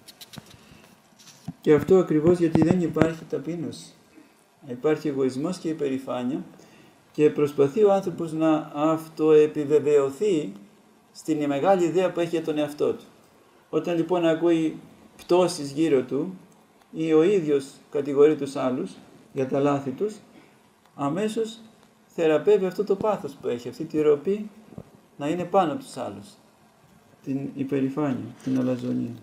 Και αυτό ακριβώς γιατί δεν υπάρχει ταπείνωση. Υπάρχει εγωισμός και υπερηφάνεια και προσπαθεί ο άνθρωπος να αυτοεπιβεβαιωθεί στην μεγάλη ιδέα που έχει για τον εαυτό του. Όταν λοιπόν ακούει πτώσεις γύρω του ή ο ίδιος κατηγορεί τους άλλους για τα λάθη τους, αμέσως θεραπεύει αυτό το πάθος που έχει, αυτή τη ροπή να είναι πάνω από τους άλλους. Την υπερηφάνεια, την αλαζονία.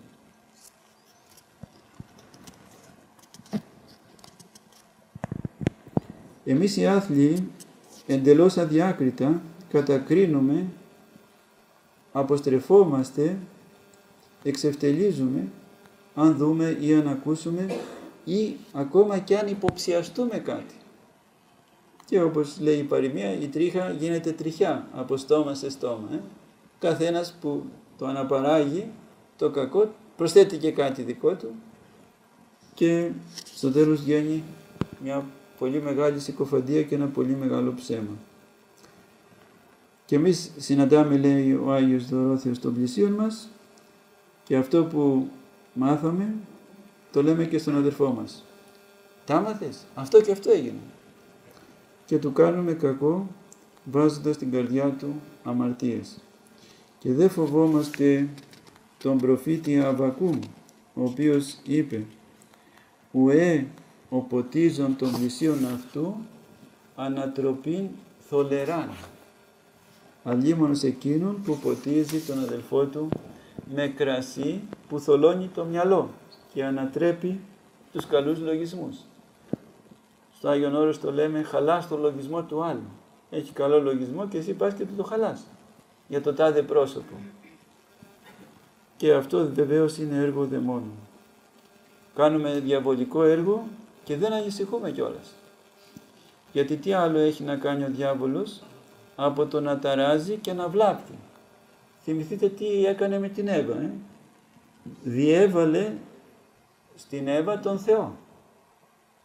Εμείς οι άθλιοι εντελώς αδιάκριτα κατακρίνουμε, αποστρεφόμαστε, εξευτελίζουμε, αν δούμε ή αν ακούσουμε ή ακόμα και αν υποψιαστούμε κάτι. Και όπως λέει η παροιμία, η τρίχα γίνεται τριχιά από στόμα σε στόμα. Ε? Καθένας που το αναπαράγει το κακό προσθέτει και κάτι δικό του και στο τέλος βγαίνει μια πολύ μεγάλη συκοφαντία και ένα πολύ μεγάλο ψέμα. Και εμείς συναντάμε, λέει ο Άγιος Δωρόθεος, των πλησίων μας και αυτό που μάθαμε το λέμε και στον αδερφό μας. Τα μάθες, αυτό και αυτό έγινε. Και του κάνουμε κακό βάζοντας στην καρδιά του αμαρτίες. Και δεν φοβόμαστε τον προφήτη Αββακούμ, ο οποίος είπε «Ουέ ο ποτίζων των πλησίων αυτού ανατροπήν θολεράν». Αλλήμωνος εκείνον που ποτίζει τον αδελφό του με κρασί που θολώνει το μυαλό και ανατρέπει τους καλούς λογισμούς. Στο Άγιον Όρος το λέμε χαλάς το λογισμό του άλλου. Έχει καλό λογισμό και εσύ πας και του το χαλάς για το τάδε πρόσωπο. Και αυτό βεβαίως είναι έργο δαιμόνου. Κάνουμε διαβολικό έργο και δεν ανησυχούμε κιόλας. Γιατί τι άλλο έχει να κάνει ο διάβολος από το να ταράζει και να βλάπτει. Θυμηθείτε τι έκανε με την Εύα. Ε? Διέβαλε στην Εύα τον Θεό.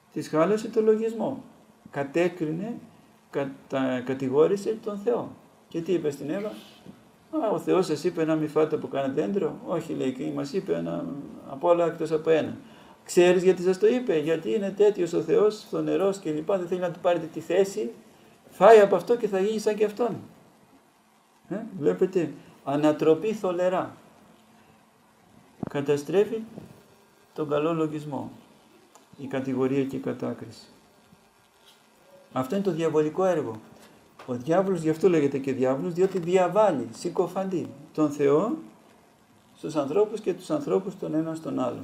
της χάλασε το λογισμό. Κατέκρινε, κατα, κατηγόρησε τον Θεό. Και τι είπε στην Εύα? Α, ο Θεός σας είπε να μην φάτε από κανένα δέντρο? Όχι, λέει, και μας είπε να, από όλα εκτός από ένα. Ξέρεις γιατί σας το είπε? Γιατί είναι τέτοιος ο Θεός, φθονερός και λοιπά, δεν θέλει να του πάρετε τη θέση, φάει από αυτό και θα γίνει σαν και αυτόν. Ε, βλέπετε, ανατροπή θολερά. Καταστρέφει τον καλό λογισμό, η κατηγορία και η κατάκριση. Αυτό είναι το διαβολικό έργο. Ο διάβολος, γι' αυτό λέγεται και διάβολος, διότι διαβάλλει, συκοφαντεί τον Θεό στους ανθρώπους και τους ανθρώπους τον έναν στον άλλον.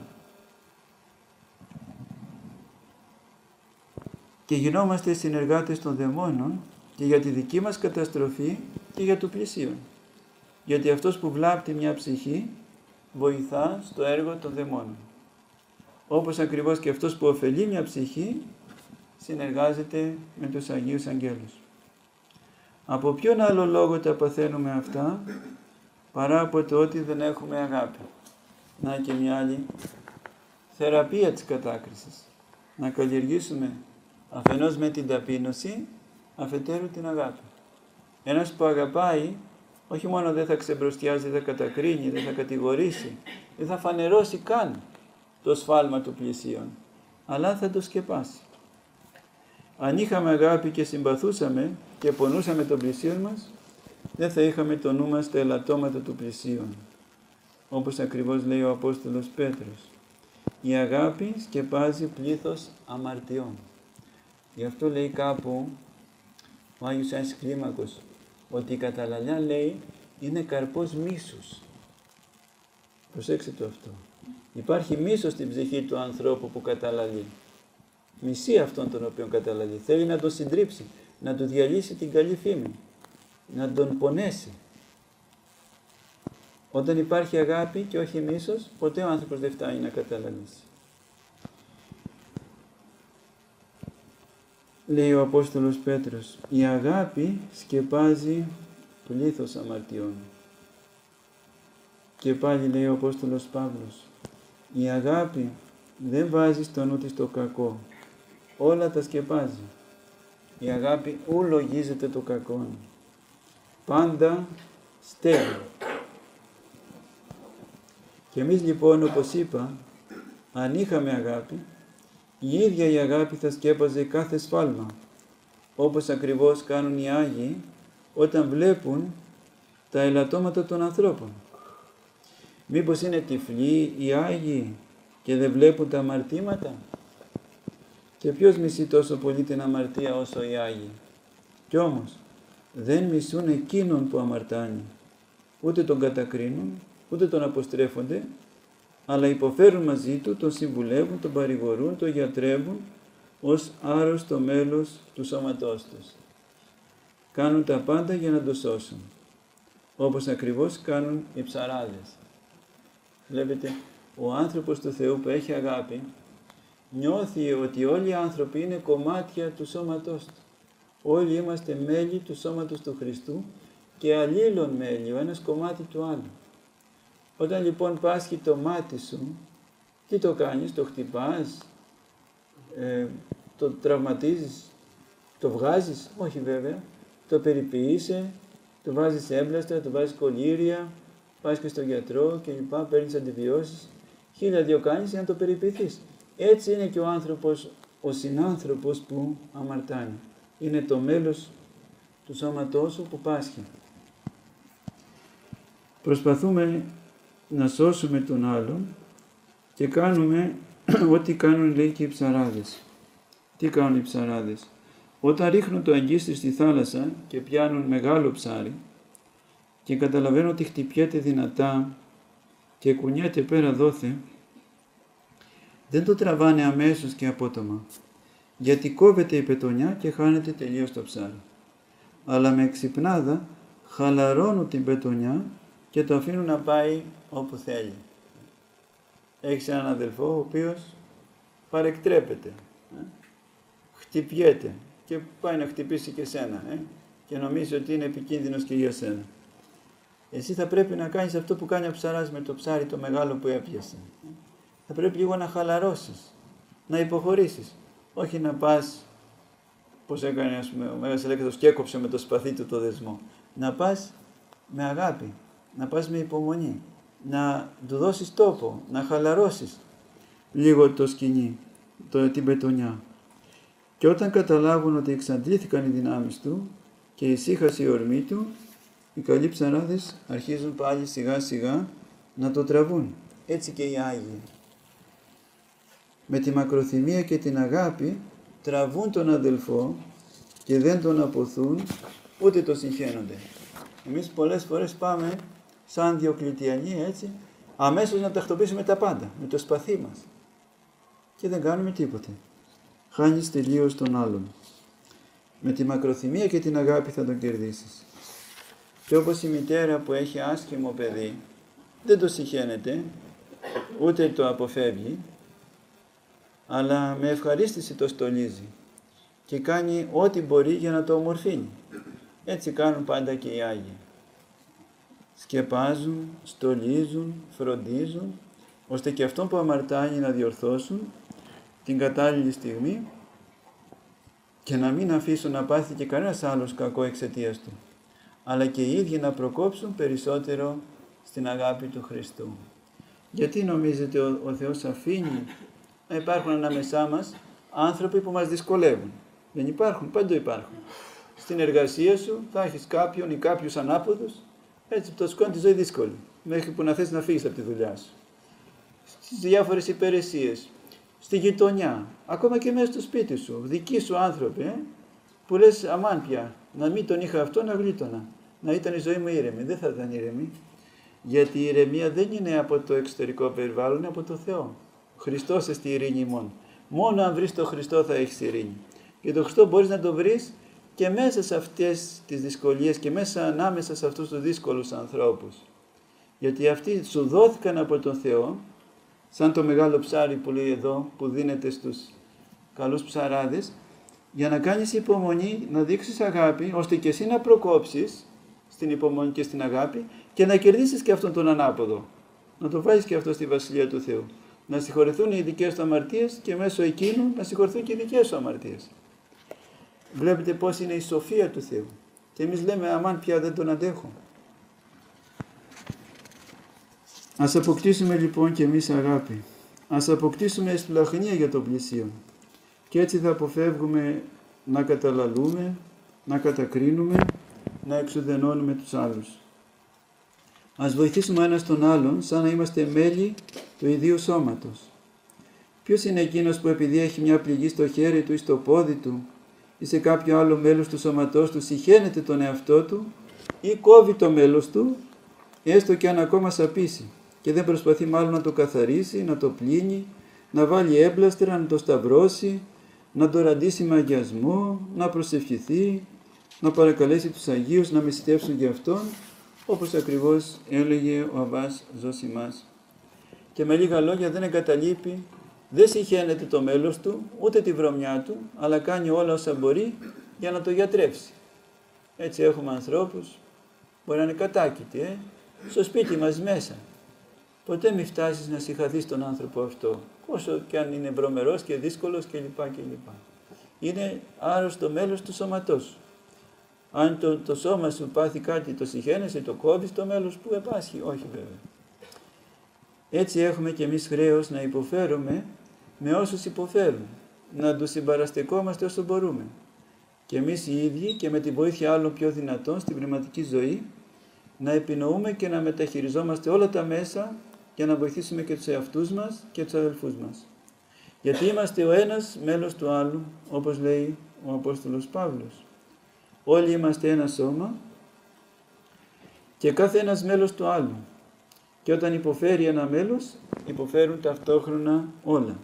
Και γινόμαστε συνεργάτες των δαιμόνων και για τη δική μας καταστροφή και για του πλησίον. Γιατί αυτός που βλάπτει μια ψυχή βοηθά στο έργο των δαιμόνων. Όπως ακριβώς και αυτός που ωφελεί μια ψυχή συνεργάζεται με τους Αγίους Αγγέλους. Από ποιον άλλο λόγο τα παθαίνουμε αυτά παρά από το ότι δεν έχουμε αγάπη? Να και μια άλλη θεραπεία της κατάκρισης. Να καλλιεργήσουμε αφενός με την ταπείνωση, αφετέρου την αγάπη. Ένας που αγαπάει, όχι μόνο δεν θα ξεμπροστιάζει, δεν θα κατακρίνει, δεν θα κατηγορήσει, δεν θα φανερώσει καν το σφάλμα του πλησίον, αλλά θα το σκεπάσει. Αν είχαμε αγάπη και συμπαθούσαμε και πονούσαμε τον πλησίον μας, δεν θα είχαμε το νου μας στα ελαττώματα του πλησίον. Όπως ακριβώς λέει ο Απόστολος Πέτρος. Η αγάπη σκεπάζει πλήθος αμαρτιών. Γι' αυτό λέει κάπου ο Άγιος Άνης Κλίμακος, ότι η καταλαλιά, λέει, είναι καρπός μίσους. Προσέξτε το αυτό. Υπάρχει μίσος στην ψυχή του ανθρώπου που καταλαλεί. Μισεί αυτόν τον οποίο καταλαλεί. Θέλει να τον συντρίψει, να του διαλύσει την καλή φήμη, να τον πονέσει. Όταν υπάρχει αγάπη και όχι μίσος, ποτέ ο άνθρωπος δεν φτάνει να καταλαλήσει. Λέει ο Απόστολος Πέτρος, η αγάπη σκεπάζει πλήθος αμαρτιών. Και πάλι λέει ο Απόστολος Παύλος, η αγάπη δεν βάζει στο νου της το κακό, όλα τα σκεπάζει. Η αγάπη ου λογίζεται το κακό, πάντα στέλνει. Και εμείς λοιπόν, όπως είπα, αν είχαμε αγάπη, η ίδια η αγάπη θα σκέπαζε κάθε σφάλμα, όπως ακριβώς κάνουν οι Άγιοι όταν βλέπουν τα ελαττώματα των ανθρώπων. Μήπως είναι τυφλοί οι Άγιοι και δεν βλέπουν τα αμαρτήματα? Και ποιος μισεί τόσο πολύ την αμαρτία όσο οι Άγιοι? Κι όμως δεν μισούν εκείνον που αμαρτάνει, ούτε τον κατακρίνουν, ούτε τον αποστρέφονται, αλλά υποφέρουν μαζί του, τον συμβουλεύουν, τον παρηγορούν, τον γιατρεύουν ως άρρωστο μέλος του σώματός τους. Κάνουν τα πάντα για να το σώσουν, όπως ακριβώς κάνουν οι ψαράδες. Βλέπετε, ο άνθρωπος του Θεού που έχει αγάπη νιώθει ότι όλοι οι άνθρωποι είναι κομμάτια του σώματός του. Όλοι είμαστε μέλη του σώματος του Χριστού και αλλήλων μέλη, ο ένας κομμάτι του άλλου. Όταν λοιπόν πάσχει το μάτι σου, τι το κάνεις? Το χτυπάς, ε, το τραυματίζεις, το βγάζεις? Όχι βέβαια, το περιποιείσαι, το βάζεις έμπλαστρα, το βάζεις κολλήρια, πας και στον γιατρό και λοιπά, παίρνεις αντιβιώσεις, χίλια δυο κάνεις για να το περιποιηθείς. Έτσι είναι και ο άνθρωπος, ο συνάνθρωπος που αμαρτάνει. Είναι το μέλος του σώματός σου που πάσχει. Προσπαθούμε να σώσουμε τον άλλον και κάνουμε ό,τι κάνουν, λέει, και οι ψαράδες. Τι κάνουν οι ψαράδες? Όταν ρίχνουν το αγκίστρι στη θάλασσα και πιάνουν μεγάλο ψάρι και καταλαβαίνουν ότι χτυπιέται δυνατά και κουνιέται πέρα δόθε, δεν το τραβάνε αμέσως και απότομα, γιατί κόβεται η πετονιά και χάνεται τελείως το ψάρι. Αλλά με εξυπνάδα χαλαρώνουν την πετονιά και το αφήνουν να πάει όπου θέλει. Έχεις έναν αδελφό ο οποίος παρεκτρέπεται, ε? χτυπιέται και πάει να χτυπήσει και σένα, ε? και νομίζει ότι είναι επικίνδυνος και για σένα. Εσύ θα πρέπει να κάνεις αυτό που κάνει ο ψαράς με το ψάρι το μεγάλο που έπιασε. Θα πρέπει λίγο να χαλαρώσεις, να υποχωρήσεις. Όχι να πας, πώς έκανε ας πούμε, ο Μέγας Ελέκτρος και έκοψε με το σπαθί του το δεσμό. Να πας με αγάπη, να πας με υπομονή, να του δώσεις τόπο, να χαλαρώσεις λίγο το σκηνή, το, την πετονιά. Και όταν καταλάβουν ότι εξαντλήθηκαν οι δυνάμεις του και ησύχασε η ορμή του, οι καλοί ψαράδες αρχίζουν πάλι σιγά σιγά να το τραβούν. Έτσι και οι Άγιοι. Με τη μακροθυμία και την αγάπη τραβούν τον αδελφό και δεν τον αποθούν ούτε το συγχαίνονται. Εμείς πολλές φορές πάμε σαν Διοκλητιανοί έτσι, αμέσως να τακτοποιήσουμε τα πάντα με το σπαθί μας και δεν κάνουμε τίποτε. Χάνεις τελείως τον άλλον. Με τη μακροθυμία και την αγάπη θα τον κερδίσεις. Και όπως η μητέρα που έχει άσχημο παιδί δεν το συχαίνεται ούτε το αποφεύγει, αλλά με ευχαρίστηση το στολίζει και κάνει ό,τι μπορεί για να το ομορφύνει. Έτσι κάνουν πάντα και οι Άγιοι. Σκεπάζουν, στολίζουν, φροντίζουν, ώστε και αυτόν που αμαρτάνει να διορθώσουν την κατάλληλη στιγμή και να μην αφήσουν να πάθει και κανένας άλλος κακό εξαιτίας του, αλλά και οι ίδιοι να προκόψουν περισσότερο στην αγάπη του Χριστού. Γιατί νομίζετε ο, ο Θεός αφήνει να υπάρχουν ανάμεσά μας άνθρωποι που μας δυσκολεύουν? Δεν υπάρχουν, παντού υπάρχουν. Στην εργασία σου θα έχεις κάποιον ή κάποιους ανάποδους, έτσι που θα σου κάνουν τη ζωή δύσκολη, μέχρι που να θες να φύγεις από τη δουλειά σου. Στις διάφορες υπηρεσίες, στη γειτονιά, ακόμα και μέσα στο σπίτι σου, δικοί σου άνθρωποι, ε, που λες αμάν πια, να μην τον είχα αυτό, να γλίτωνα, να ήταν η ζωή μου ήρεμη. Δεν θα ήταν ήρεμη, γιατί η ηρεμία δεν είναι από το εξωτερικό περιβάλλον, είναι από το Θεό. Ο Χριστός εστί ειρήνη μόνο. Μόνο αν βρεις τον Χριστό θα έχεις ειρήνη. Και τον Χριστό μπορείς να τον βρεις και μέσα σε αυτές τις δυσκολίες και μέσα ανάμεσα σε αυτούς τους δύσκολους ανθρώπους. Γιατί αυτοί σου δόθηκαν από τον Θεό, σαν το μεγάλο ψάρι που λέει εδώ, που δίνεται στους καλούς ψαράδες, για να κάνεις υπομονή, να δείξεις αγάπη, ώστε και εσύ να προκόψεις στην υπομονή και στην αγάπη και να κερδίσεις και αυτόν τον ανάποδο. Να το βάλεις και αυτό στη Βασιλεία του Θεού. Να συγχωρεθούν οι δικές του αμαρτίες και μέσω εκείνου να συγχωρεθούν και οι δικές σου αμαρτίες. Βλέπετε πώς είναι η σοφία του Θεού. Και εμείς λέμε αμάν πια δεν τον αντέχω. Ας αποκτήσουμε λοιπόν και εμείς αγάπη. Ας αποκτήσουμε εσπλαχνία για τον πλησίον. Και έτσι θα αποφεύγουμε να καταλαλούμε, να κατακρίνουμε, να εξουδενώνουμε τους άλλους. Ας βοηθήσουμε ένας τον άλλον σαν να είμαστε μέλη του ιδίου σώματος. Ποιος είναι εκείνος που επειδή έχει μια πληγή στο χέρι του ή στο πόδι του ή σε κάποιο άλλο μέλος του σώματός του συχαίνεται τον εαυτό του ή κόβει το μέλος του, έστω και αν ακόμα σαπίσει, και δεν προσπαθεί μάλλον να το καθαρίσει, να το πλύνει, να βάλει έμπλαστρα, να το σταυρώσει, να το ραντίσει με αγιασμό, να προσευχηθεί, να παρακαλέσει τους Αγίους να μεσητεύσουν για αυτόν, όπως ακριβώς έλεγε ο Αββάς Ζωσιμάς. Και με λίγα λόγια δεν εγκαταλείπει, δεν συχαίνεται το μέλος του, ούτε τη βρωμιά του, αλλά κάνει όλα όσα μπορεί για να το γιατρεύσει. Έτσι έχουμε ανθρώπους, μπορεί να είναι κατάκητοι, ε? στο σπίτι μας μέσα. Ποτέ μην φτάσεις να συγχαθείς τον άνθρωπο αυτό, όσο και αν είναι βρωμερός και δύσκολος κλπ. κλπ. Είναι άρρωστο μέλος του σώματός σου. Αν το, το σώμα σου πάθει κάτι, το συχαίνεσαι, το κόβεις, το μέλος που επάσχει, όχι βέβαια. Έτσι έχουμε και εμείς χρέος να υποφέρουμε με όσους υποφέρουν, να τους συμπαραστεκόμαστε όσο μπορούμε. Και εμείς οι ίδιοι και με τη βοήθεια άλλων πιο δυνατών στην πνευματική ζωή, να επινοούμε και να μεταχειριζόμαστε όλα τα μέσα για να βοηθήσουμε και τους εαυτούς μας και τους αδελφούς μας. Γιατί είμαστε ο ένας μέλος του άλλου, όπως λέει ο Απόστολος Παύλος. Όλοι είμαστε ένα σώμα και κάθε ένας μέλος του άλλου. Και όταν υποφέρει ένα μέλος, υποφέρουν ταυτόχρονα όλα.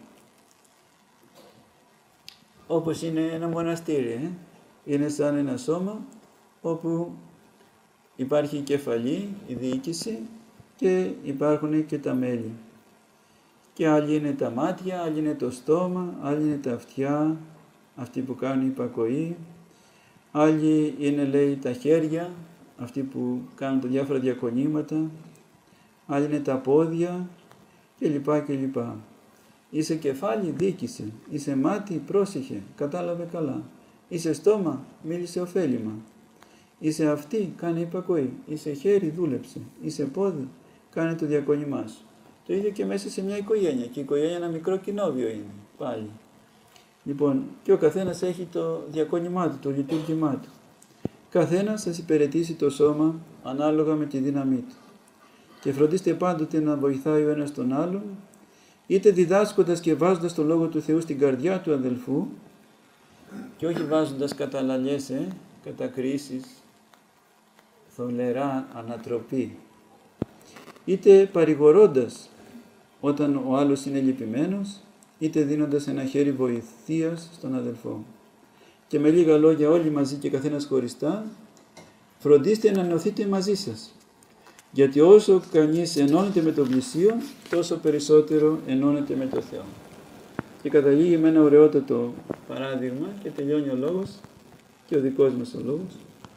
Όπως είναι ένα μοναστήρι, ε? είναι σαν ένα σώμα όπου υπάρχει η κεφαλή, η διοίκηση και υπάρχουν και τα μέλη. Και άλλοι είναι τα μάτια, άλλοι είναι το στόμα, άλλοι είναι τα αυτιά, αυτοί που κάνουν υπακοή, άλλοι είναι λέει τα χέρια, αυτοί που κάνουν τα διάφορα διακονήματα, άλλοι είναι τα πόδια κλπ. κλπ. Είσαι κεφάλι, δίκησε. Είσαι μάτι, πρόσεχε, κατάλαβε καλά. Είσαι στόμα, μίλησε ωφέλιμα. Είσαι αυτή, κάνε υπακοή. Είσαι χέρι, δούλεψε. Είσαι πόδι, κάνε το διακόνημά σου. Το ίδιο και μέσα σε μια οικογένεια. Και η οικογένεια ένα μικρό κοινόβιο είναι πάλι. Λοιπόν, και ο καθένας έχει το διακόνημά του, το λειτουργήμά του. Καθένας σας υπηρετήσει το σώμα ανάλογα με τη δύναμή του. Και φροντίστε πάντοτε να βοηθάει ο ένας τον άλλον, είτε διδάσκοντας και βάζοντας το Λόγο του Θεού στην καρδιά του αδελφού, και όχι βάζοντας καταλαλιές, ε, κατακρίσεις, θολερά ανατροπή, είτε παρηγορώντας όταν ο άλλος είναι λυπημένος, είτε δίνοντας ένα χέρι βοηθείας στον αδελφό. Και με λίγα λόγια όλοι μαζί και καθένας χωριστά, φροντίστε να ενωθείτε μαζί σας. Γιατί όσο κανείς ενώνεται με τον πλησίον, τόσο περισσότερο ενώνεται με το Θεό. Και καταλήγει με ένα ωραιότατο παράδειγμα και τελειώνει ο λόγος και ο δικός μας ο λόγος.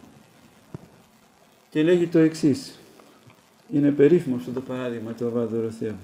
Και λέγει το εξής. Είναι περίφημο αυτό το παράδειγμα του Αββά Δωροθέου.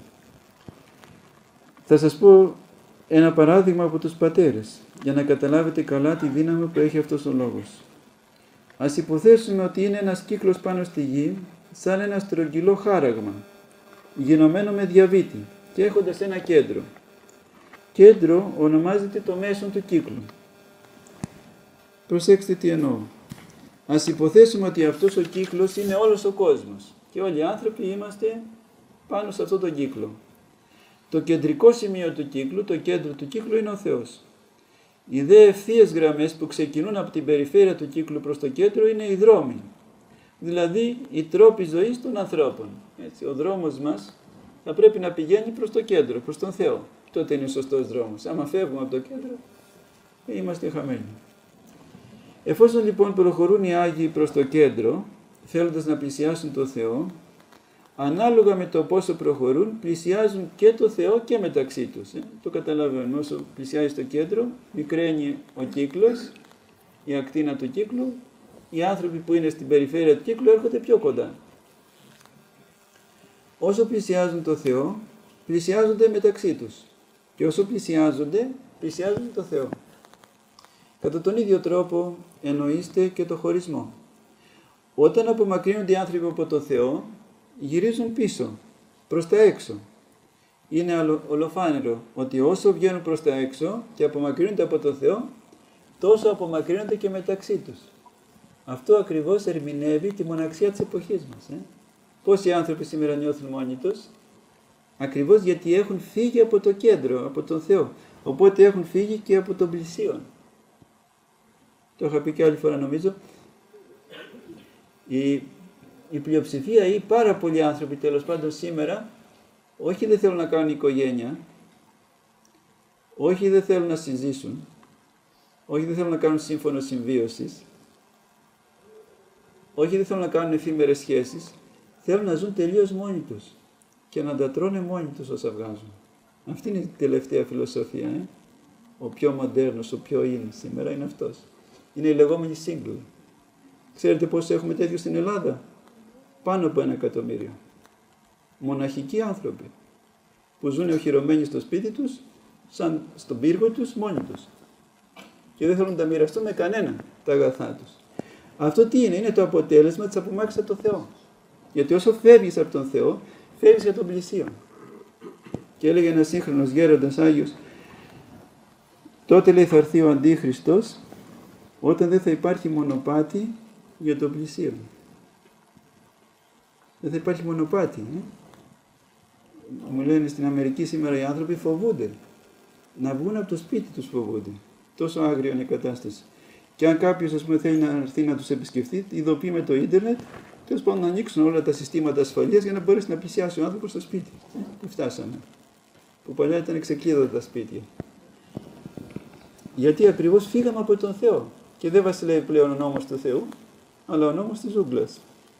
Θα σας πω ένα παράδειγμα από τους πατέρες, για να καταλάβετε καλά τη δύναμη που έχει αυτός ο λόγος. Ας υποθέσουμε ότι είναι ένας κύκλος πάνω στη γη, σαν ένα στρογγυλό χάραγμα, γινωμένο με διαβήτη και έχοντας ένα κέντρο. Κέντρο ονομάζεται το μέσον του κύκλου. Προσέξτε τι εννοώ. Ας υποθέσουμε ότι αυτός ο κύκλος είναι όλος ο κόσμος και όλοι οι άνθρωποι είμαστε πάνω σε αυτόν τον κύκλο. Το κεντρικό σημείο του κύκλου, το κέντρο του κύκλου είναι ο Θεός. Οι δε ευθείες γραμμές που ξεκινούν από την περιφέρεια του κύκλου προς το κέντρο είναι οι δρόμοι. Δηλαδή οι τρόποι ζωής των ανθρώπων. Έτσι, ο δρόμος μας θα πρέπει να πηγαίνει προς το κέντρο, προς τον Θεό. Τότε είναι ο σωστός δρόμος. Άμα φεύγουμε από το κέντρο, είμαστε χαμένοι. Εφόσον λοιπόν προχωρούν οι Άγιοι προς το κέντρο, θέλοντας να πλησιάσουν το Θεό, ανάλογα με το πόσο προχωρούν, πλησιάζουν και το Θεό και μεταξύ τους. Ε. Το καταλαβαίνουμε. Όσο πλησιάζει στο κέντρο, μικραίνει ο κύκλος, η ακτίνα του κύκλου, οι άνθρωποι που είναι στην περιφέρεια του κύκλου έρχονται πιο κοντά. Όσο πλησιάζουν το Θεό, πλησιάζονται μεταξύ τους. Και όσο πλησιάζονται, πλησιάζουν το Θεό. Κατά τον ίδιο τρόπο εννοείστε και το χωρισμό. Όταν απομακρύνονται οι άνθρωποι από το Θεό, γυρίζουν πίσω, προς τα έξω. Είναι ολοφάνερο ότι όσο βγαίνουν προς τα έξω και απομακρύνονται από το Θεό, τόσο απομακρύνονται και μεταξύ τους. Αυτό ακριβώς ερμηνεύει τη μοναξιά της εποχής μας. Ε? Πόσοι άνθρωποι σήμερα νιώθουν μόνοι τους? Ακριβώς γιατί έχουν φύγει από το κέντρο, από τον Θεό. Οπότε έχουν φύγει και από τον πλησίον. Το είχα πει και άλλη φορά νομίζω. Η, η πλειοψηφία ή πάρα πολλοί άνθρωποι τέλος πάντων σήμερα, όχι δεν θέλουν να κάνουν οικογένεια, όχι δεν θέλουν να συζήσουν, όχι δεν θέλουν να κάνουν σύμφωνο συμβίωσης, όχι δεν θέλουν να κάνουν εφήμερες σχέσεις, θέλουν να ζουν τελείως μόνοι τους και να τα τρώνε μόνοι τους όσα βγάζουν. Αυτή είναι η τελευταία φιλοσοφία. Ε? Ο πιο μοντέρνος, ο πιο in σήμερα είναι αυτός. Είναι η λεγόμενη single. Ξέρετε πόσους έχουμε τέτοιους στην Ελλάδα? Πάνω από ένα εκατομμύριο. Μοναχικοί άνθρωποι που ζουν οχυρωμένοι στο σπίτι τους, σαν στον πύργο τους, μόνοι τους. Και δεν θέλουν να τα μοιραστούν με κανένα τα αγαθά τους. Αυτό τι είναι? Είναι το αποτέλεσμα της απομάκρυνσης από τον Θεό. Γιατί όσο φεύγεις από τον Θεό, φεύγεις για τον πλησίον. Και έλεγε ένας σύγχρονος γέροντας Άγιος, τότε λέει θα έρθει ο Αντίχριστος, όταν δεν θα υπάρχει μονοπάτι για τον πλησίον. Δεν θα υπάρχει μονοπάτι. Ε? Μου λένε στην Αμερική σήμερα οι άνθρωποι φοβούνται. Να βγουν από το σπίτι τους φοβούνται. Τόσο άγρια είναι η κατάσταση. Και αν κάποιος ας πούμε, θέλει να έρθει να τους επισκεφθεί, ειδοποιεί με το ίντερνετ, τέλος πάντων να ανοίξουν όλα τα συστήματα ασφαλείας για να μπορέσει να πλησιάσει ο άνθρωπος στο σπίτι. Ε, που φτάσαμε. Που παλιά ήταν ξεκλείδωτα τα σπίτια. Γιατί ακριβώς φύγαμε από τον Θεό. Και δεν βασιλεύει πλέον ο νόμος του Θεού, αλλά ο νόμος της ζούγκλας.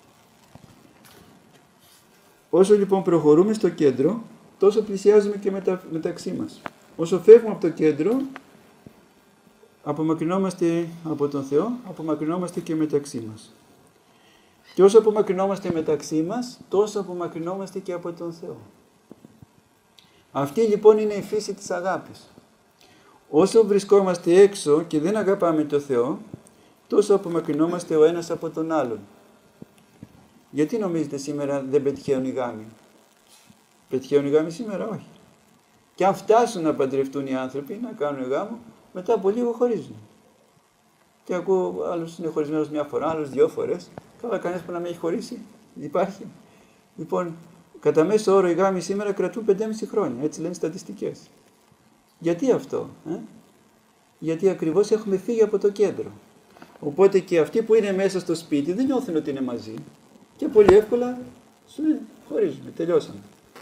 Όσο λοιπόν προχωρούμε στο κέντρο, τόσο πλησιάζουμε και μετα... μεταξύ μας. Όσο φεύγουμε από το κέντρο, απομακρυνόμαστε από τον Θεό, απομακρυνόμαστε και μεταξύ μας. Και όσο απομακρυνόμαστε μεταξύ μας, τόσο απομακρυνόμαστε και από τον Θεό. Αυτή λοιπόν είναι η φύση της αγάπης. Όσο βρισκόμαστε έξω και δεν αγαπάμε το Θεό, τόσο απομακρυνόμαστε ο ένας από τον άλλον. Γιατί νομίζετε σήμερα δεν πετυχαίνουν οι γάμοι? Πετυχαίνουν οι γάμοι σήμερα? Όχι. Και αν φτάσουν να παντρευτούν οι άνθρωποι, να κάνουν γάμο, μετά από λίγο χωρίζουν. Και ακούω άλλος είναι χωρισμένος μια φορά, άλλος δυο φορές. Καλά, κανένας που να με έχει χωρίσει? Υπάρχει? Λοιπόν, κατά μέσο όρο οι γάμοι σήμερα κρατούν πεντέμισι χρόνια, έτσι λένε στατιστικές. Γιατί αυτό? Ε? Γιατί ακριβώς έχουμε φύγει από το κέντρο. Οπότε και αυτοί που είναι μέσα στο σπίτι δεν νιώθουν ότι είναι μαζί. Και πολύ εύκολα σου λένε χωρίζουμε, τελειώσαμε.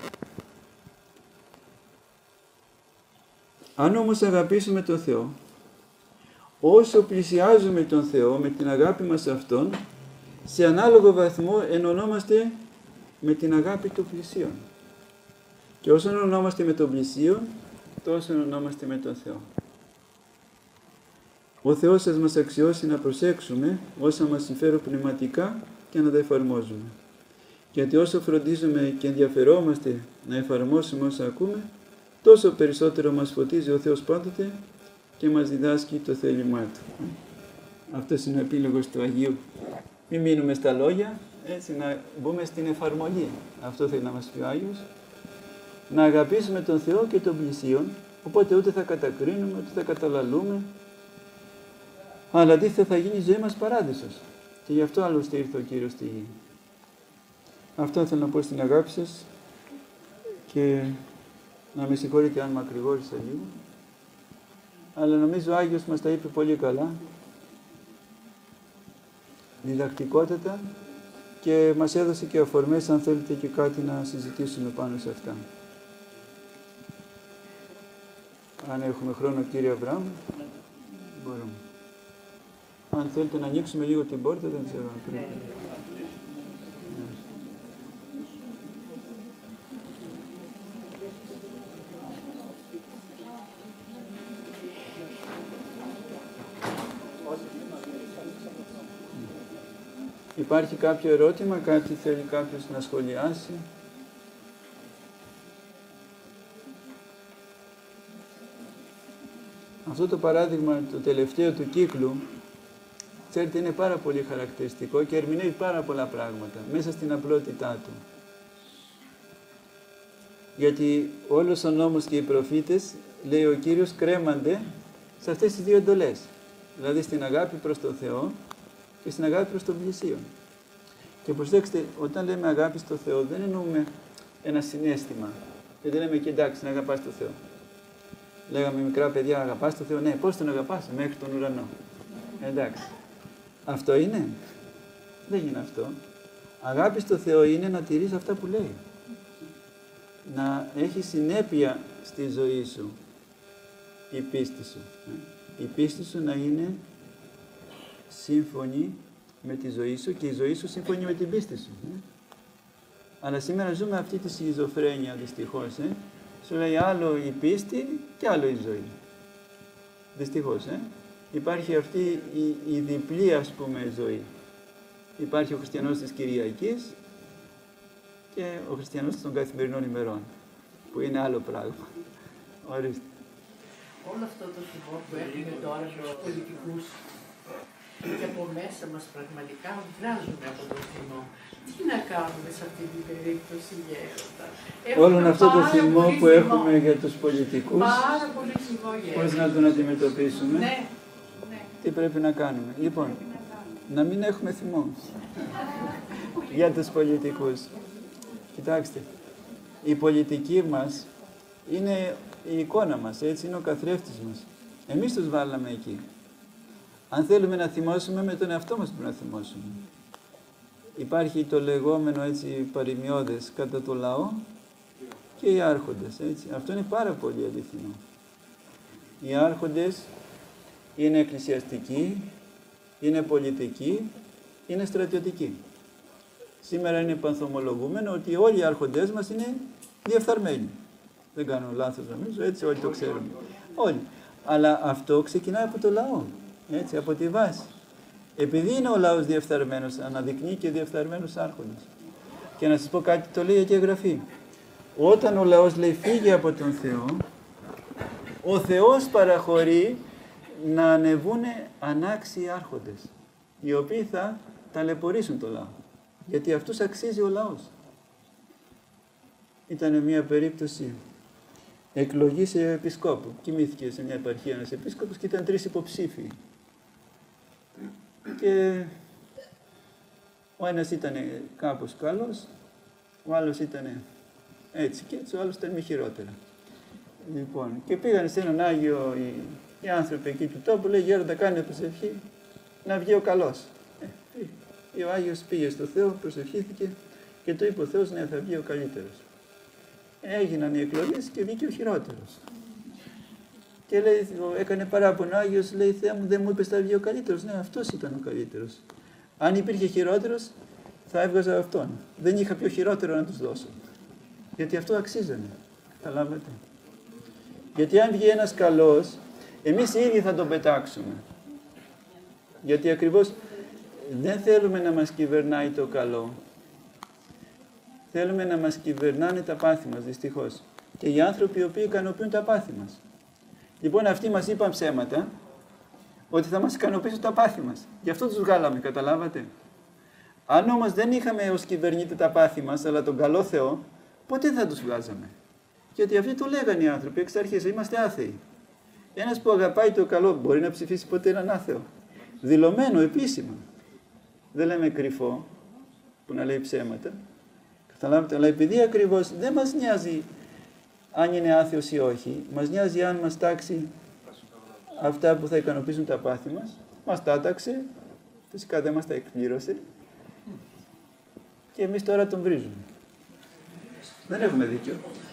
Αν όμως αγαπήσουμε τον Θεό, όσο πλησιάζουμε τον Θεό με την αγάπη μας Αυτόν, σε ανάλογο βαθμό ενωνόμαστε με την αγάπη του πλησίον. Και όσο ενωνόμαστε με τον πλησίον, τόσο ενωνόμαστε με τον Θεό. Ο Θεός σας μας αξιώσει να προσέξουμε όσα μας συμφέρουν πνευματικά και να τα εφαρμόζουμε. Γιατί όσο φροντίζουμε και ενδιαφερόμαστε να εφαρμόσουμε όσα ακούμε, τόσο περισσότερο μας φωτίζει ο Θεός πάντοτε και μας διδάσκει το θέλημά Του. Αυτός είναι ο επίλογος του Αγίου. Μην μείνουμε στα λόγια, έτσι να μπούμε στην εφαρμογή. Αυτό θέλει να μας πει ο Άγιος. Να αγαπήσουμε τον Θεό και τον πλησίον, οπότε ούτε θα κατακρίνουμε, ούτε θα καταλαλούμε, αλλά αντίθετα θα γίνει η ζωή μας παράδεισος. Και γι' αυτό άλλωστε ήρθε ο Κύριος στη γη. Αυτό θέλω να πω στην αγάπη σας και να με συγχωρείτε αν μακρηγόρησα λίγο. Αλλά νομίζω ο Άγιος μας τα είπε πολύ καλά, διδακτικότατα, και μας έδωσε και αφορμές αν θέλετε και κάτι να συζητήσουμε πάνω σε αυτά. Αν έχουμε χρόνο, κύριε Αβραάμ, μπορούμε. Αν θέλετε να ανοίξουμε λίγο την πόρτα, δεν ξέρω αν πρέπει. Υπάρχει κάποιο ερώτημα, κάτι θέλει κάποιος να σχολιάσει? Αυτό το παράδειγμα, το τελευταίο του κύκλου, ξέρετε, είναι πάρα πολύ χαρακτηριστικό και ερμηνεύει πάρα πολλά πράγματα μέσα στην απλότητά του. Γιατί όλος ο νόμος και οι προφήτες, λέει ο Κύριος, κρέμανται σε αυτές τις δύο εντολές. Δηλαδή στην αγάπη προς τον Θεό και στην αγάπη προς τον πλησίον. Και προσέξτε, όταν λέμε αγάπη στο Θεό, δεν εννοούμε ένα συναίσθημα. Δεν λέμε και εντάξει, να αγαπάς τον Θεό. Λέγαμε μικρά παιδιά, αγαπάς τον Θεό? Ναι, πώς τον αγαπάς? Μέχρι τον ουρανό. Εντάξει. Αυτό είναι? Δεν είναι αυτό. Αγάπη στο Θεό είναι να τηρείς αυτά που λέει. Να έχει συνέπεια στη ζωή σου η πίστη σου. Η πίστη σου να είναι σύμφωνη με τη ζωή σου και η ζωή σου σύμφωνη με την πίστη σου. Αλλά σήμερα ζούμε αυτή τη σχιζοφρένεια δυστυχώς. Ε? Σου λέει άλλο η πίστη και άλλο η ζωή. Δυστυχώς. Ε? Υπάρχει αυτή η, η διπλή, ας πούμε, ζωή. Υπάρχει ο χριστιανός της Κυριακής και ο χριστιανός των καθημερινών ημερών, που είναι άλλο πράγμα. Ορίστε. Όλο αυτό το θυμό που έχουμε τώρα με τους πολιτικούς και από μέσα μας πραγματικά βγάζουμε από το θυμό. Τι να κάνουμε σε αυτή την περίπτωση, γέροντα? Όλον αυτό το θυμό που θυμό. έχουμε για τους πολιτικούς, πάρα πολύ θυμό, γέροντα. Πώς να τον αντιμετωπίσουμε, ναι, ναι. Τι πρέπει να κάνουμε? Λοιπόν, να μην έχουμε θυμό για τους πολιτικούς. Κοιτάξτε, η πολιτική μας είναι η εικόνα μας, έτσι, είναι ο καθρέφτης μας. Εμείς τους βάλαμε εκεί. Αν θέλουμε να θυμώσουμε, με τον εαυτό μας πρέπει να θυμώσουμε. Υπάρχει το λεγόμενο, έτσι, παροιμιώδες κατά το λαό και οι άρχοντες, έτσι. Αυτό είναι πάρα πολύ αληθινό. Οι άρχοντες είναι εκκλησιαστικοί, είναι πολιτικοί, είναι στρατιωτικοί. Σήμερα είναι πανθομολογούμενο ότι όλοι οι άρχοντές μας είναι διεφθαρμένοι. Δεν κάνω λάθος νομίζω, έτσι όλοι το ξέρουμε. Όλοι. Αλλά αυτό ξεκινάει από το λαό, έτσι, από τη βάση. Επειδή είναι ο λαός διεφθαρμένος, αναδεικνύει και διεφθαρμένους άρχοντες. Και να σας πω κάτι, το λέει και η Γραφή. Όταν ο λαός λέει φύγε από τον Θεό, ο Θεός παραχωρεί να ανεβούν ανάξιοι άρχοντες, οι οποίοι θα ταλαιπωρήσουν το λαό, γιατί αυτούς αξίζει ο λαός. Ήταν μια περίπτωση εκλογής επισκόπου. Κοιμήθηκε σε μια επαρχία ένας επίσκοπος και ήταν τρεις υποψήφοι. Και ο ένας ήταν κάπως καλός, ο άλλος ήταν έτσι και έτσι, ο άλλος ήταν μη χειρότερα. Λοιπόν, και πήγαν σε έναν Άγιο οι, οι άνθρωποι εκεί του τόπου, λέει Γέροντα κάνε προσευχή να βγει ο καλός. Ε, ο Άγιος πήγε στο Θεό, προσευχήθηκε και του είπε ο Θεός ναι, θα βγει ο καλύτερος. Έγιναν οι εκλογές και βγήκε ο χειρότερος. Και λέει, έκανε παράπονο ο Άγιος, λέει Θεέ μου δεν μου είπες θα βγει ο καλύτερος. Ναι, αυτός ήταν ο καλύτερος. Αν υπήρχε χειρότερος θα έβγαζα αυτόν. Δεν είχα πιο χειρότερο να τους δώσω. Γιατί αυτό αξίζανε. Καταλάβατε. Γιατί αν βγει ένας καλός, εμείς οι ίδιοι θα τον πετάξουμε. Γιατί ακριβώς δεν θέλουμε να μας κυβερνάει το καλό. Θέλουμε να μας κυβερνάνε τα πάθη μας, δυστυχώς. Και οι άνθρωποι οι οποίοι ικανοποιούν τα πάθη μας. Λοιπόν, αυτοί μας είπαν ψέματα, ότι θα μας ικανοποιήσουν τα πάθη μας. Γι' αυτό τους βγάλαμε, καταλάβατε. Αν όμως δεν είχαμε ως κυβερνήτη τα πάθη μας, αλλά τον καλό Θεό, ποτέ θα τους βγάζαμε. Γιατί αυτοί το λέγανε οι άνθρωποι εξ αρχής, είμαστε άθεοι. Ένας που αγαπάει το καλό μπορεί να ψηφίσει ποτέ έναν άθεο. Δηλωμένο, επίσημα. Δεν λέμε κρυφό, που να λέει ψέματα. Καταλάβετε, αλλά επειδή ακριβώς δεν μας νοιάζει αν είναι άθεος ή όχι, μας νοιάζει αν μας τάξει αυτά που θα ικανοποιήσουν τα πάθη μας, μας τάταξε, φυσικά δεν μας τα εκπλήρωσε και εμείς τώρα τον βρίζουμε. Δεν έχουμε δίκιο.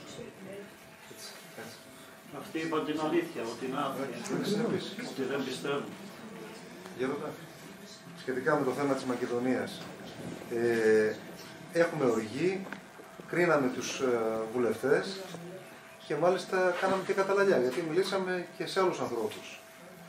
Αυτοί είπαν την αλήθεια, ότι είναι άθεοι, ότι δεν πιστεύουν. Γέροντα, σχετικά με το θέμα της Μακεδονίας, ε, έχουμε οργή, κρίναμε τους ε, βουλευτές και μάλιστα κάναμε και καταλαλιά, γιατί μιλήσαμε και σε άλλους ανθρώπους.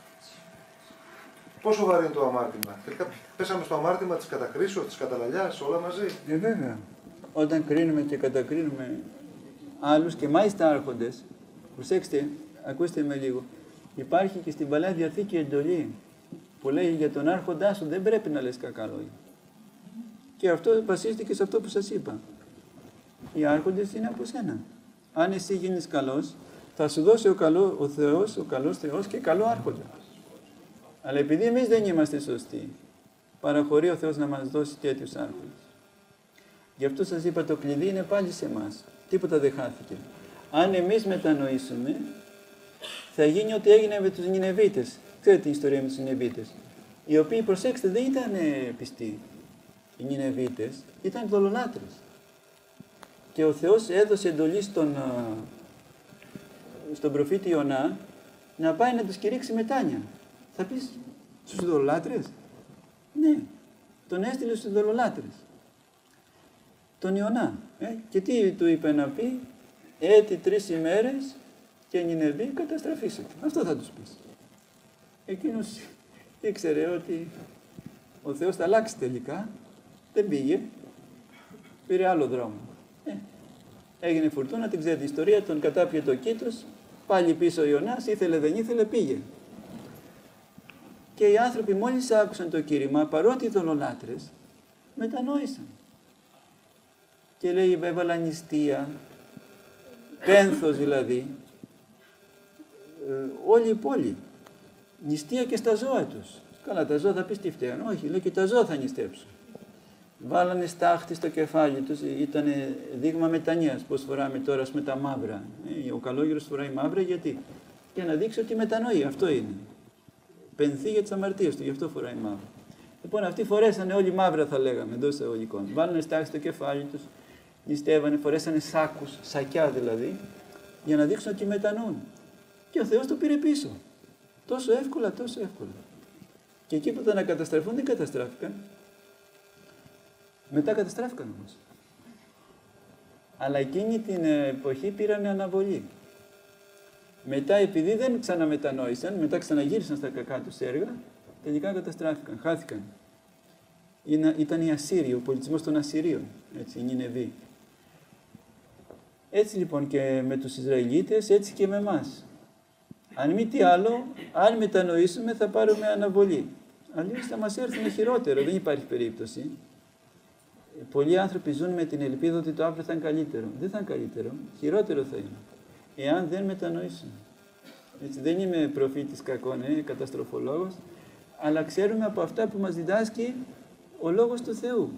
Πόσο βαρύ είναι το αμάρτημα? Τελικά πέσαμε στο αμάρτημα της κατακρίσεως, της καταλαλιάς, όλα μαζί. Ε, βέβαια. Όταν κρίνουμε και κατακρίνουμε άλλους και μάλιστα άρχοντες, προσέξτε, ακούστε με λίγο, υπάρχει και στην Παλαιά Διαθήκη εντολή που λέει για τον άρχοντά σου δεν πρέπει να λες κακά λόγια. Και αυτό βασίστηκε σε αυτό που σας είπα. Οι άρχοντες είναι από σένα. Αν εσύ γίνεις καλός, θα σου δώσει ο, καλό, ο Θεός, ο καλός Θεός και καλό άρχοντα. Αλλά επειδή εμείς δεν είμαστε σωστοί, παραχωρεί ο Θεός να μας δώσει τέτοιους άρχοντες. Γι' αυτό σας είπα το κλειδί είναι πάλι σε εμάς. Τίποτα δεν χάθηκε. Αν εμείς μετανοήσουμε, θα γίνει ό,τι έγινε με τους Νινεβίτες. Ξέρετε την ιστορία με τους Νινεβίτες. Οι οποίοι, προσέξτε, δεν ήταν πιστοί. Οι Νινεβίτες ήταν δολολάτρες. Και ο Θεός έδωσε εντολή στον, στον προφήτη Ιωνά να πάει να τους κηρύξει μετάνοια. Θα πεις στους δολολάτρες? Ναι, τον έστειλε στους δολολάτρες. Τον Ιωνά. Ε? Και τι του είπε να πει? Έτη τρεις ημέρες και Νινεβή καταστραφήσετε. Αυτό θα τους πεις. Εκείνος ήξερε ότι ο Θεός θα αλλάξει τελικά. Δεν πήγε. Πήρε άλλο δρόμο. Ε, έγινε φουρτούνα, την ξέρετε την ιστορία, τον κατάπιε το κήτος, πάλι πίσω ο Ιωνάς, ήθελε δεν ήθελε, πήγε. Και οι άνθρωποι μόλις άκουσαν το κήρυμα, παρότι δολολάτρες, μετανόησαν. Και λέει, έβαλα νηστεία, πένθος δηλαδή, ε, όλη η πόλη. Νηστεία και στα ζώα τους. Καλά, τα ζώα θα πεις τι φταίαν. Όχι, λέει και τα ζώα θα νηστέψουν. Βάλανε στάχτη στο κεφάλι τους, ήταν δείγμα μετανοίας, πώς φοράμε τώρα με τα μαύρα. Ε, ο καλόγερος φοράει μαύρα γιατί? Για να δείξει ότι μετανοεί, αυτό είναι. Πενθεί για τις αμαρτίες του, γι' αυτό φοράει μαύρα. Λοιπόν, αυτοί φορέσανε όλοι μαύρα θα λέγαμε, εντός εισαγωγικών. Βάλανε στάχτη στο κεφάλι τους, νηστεύανε, φορέσανε σάκους, σακιά δηλαδή, για να δείξουν ότι μετανοούν. Και ο Θεός το πήρε πίσω. Τόσο εύκολα, τόσο εύκολα. Και εκεί που ήταν να καταστραφούν, δεν καταστράφηκαν. Μετά καταστράφηκαν όμως. Αλλά εκείνη την εποχή πήρανε αναβολή. Μετά, επειδή δεν ξαναμετανόησαν, μετά ξαναγύρισαν στα κακά τους έργα, τελικά καταστράφηκαν, χάθηκαν. Ήταν οι Ασσύριοι, ο πολιτισμός των Ασσυρίων, έτσι, η Νινεβή. Έτσι λοιπόν και με τους Ισραηλίτες, έτσι και με εμάς. Αν μη τι άλλο, αν μετανοήσουμε θα πάρουμε αναβολή. Αλλιώς θα μας έρθουν χειρότερο, δεν υπάρχει περίπτωση. Πολλοί άνθρωποι ζουν με την ελπίδα ότι το αύριο θα είναι καλύτερο. Δεν θα είναι καλύτερο, χειρότερο θα είναι. Εάν δεν μετανοήσουμε. Έτσι, δεν είμαι προφήτης κακών, ε, καταστροφολόγος, αλλά ξέρουμε από αυτά που μας διδάσκει ο Λόγος του Θεού.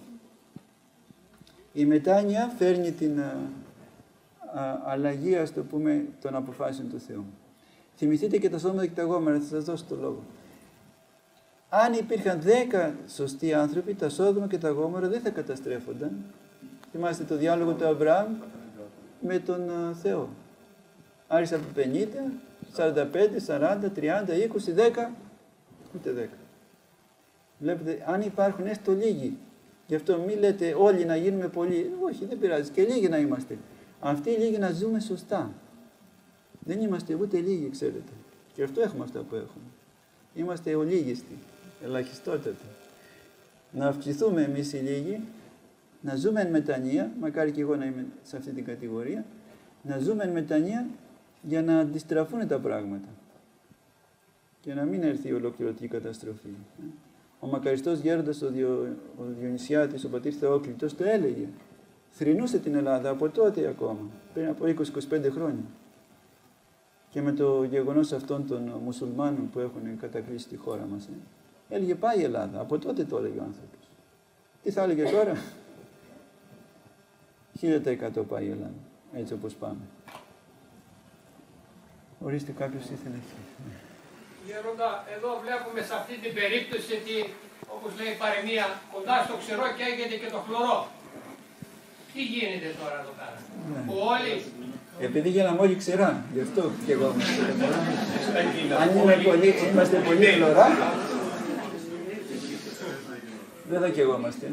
Η μετάνοια φέρνει την α, α, αλλαγή, ας το πούμε, των αποφάσεων του Θεού. Θυμηθείτε και τα σώματα και τα γόμερα, θα σας δώσω το λόγο. Αν υπήρχαν δέκα σωστοί άνθρωποι, τα Σόδομα και τα Γόμορα δεν θα καταστρέφονταν. Θυμάστε το διάλογο του Αβραάμ με τον uh, Θεό. Άρχισε από πενήντα, σαράντα πέντε, σαράντα, τριάντα, είκοσι, δέκα, ούτε δέκα. Βλέπετε, αν υπάρχουν έστω λίγοι, γι' αυτό μην λέτε όλοι να γίνουμε πολλοί. Όχι, δεν πειράζει, και λίγοι να είμαστε. Αυτοί οι λίγοι να ζούμε σωστά. Δεν είμαστε ούτε λίγοι, ξέρετε. Και αυτό έχουμε αυτά που έχουμε. Είμαστε ολίγιστοι, ελαχιστότατοι. Να αυξηθούμε εμείς οι λίγοι, να ζούμε εν μετανία, μακάρι και εγώ να είμαι σε αυτή την κατηγορία, να ζούμε εν μετανία για να αντιστραφούν τα πράγματα. Και να μην έρθει η ολοκληρωτική καταστροφή. Ο μακαριστός γέροντας, ο, Διο, ο Διονυσιάτης, ο πατήρ Θεόκλητος, το έλεγε. Θρηνούσε την Ελλάδα από τότε ακόμα, πριν από είκοσι με είκοσι πέντε χρόνια. Και με το γεγονός αυτών των μουσουλμάνων που έχουν κατακλείσει τη χώρα μας, ε, έλεγε πάει η Ελλάδα. Από τότε το έλεγε ο άνθρωπος. Τι θα έλεγε τώρα? Χίλια τα εκατό πάει η Ελλάδα, έτσι όπως πάμε. Ορίστε, κάποιος ήθελε. Γέροντα, εδώ βλέπουμε σε αυτή την περίπτωση ότι, όπως λέει η παροιμία, κοντά στο ξερό καίγεται και το χλωρό. Τι γίνεται τώρα εδώ πέρα? Ναι. Που όλοι... Επειδή γίναμε όλοι ξερά, γι' αυτό και εγώ. Αν πολύ, είμαστε πολύ χλωρά, δεν θα καιγόμαστε.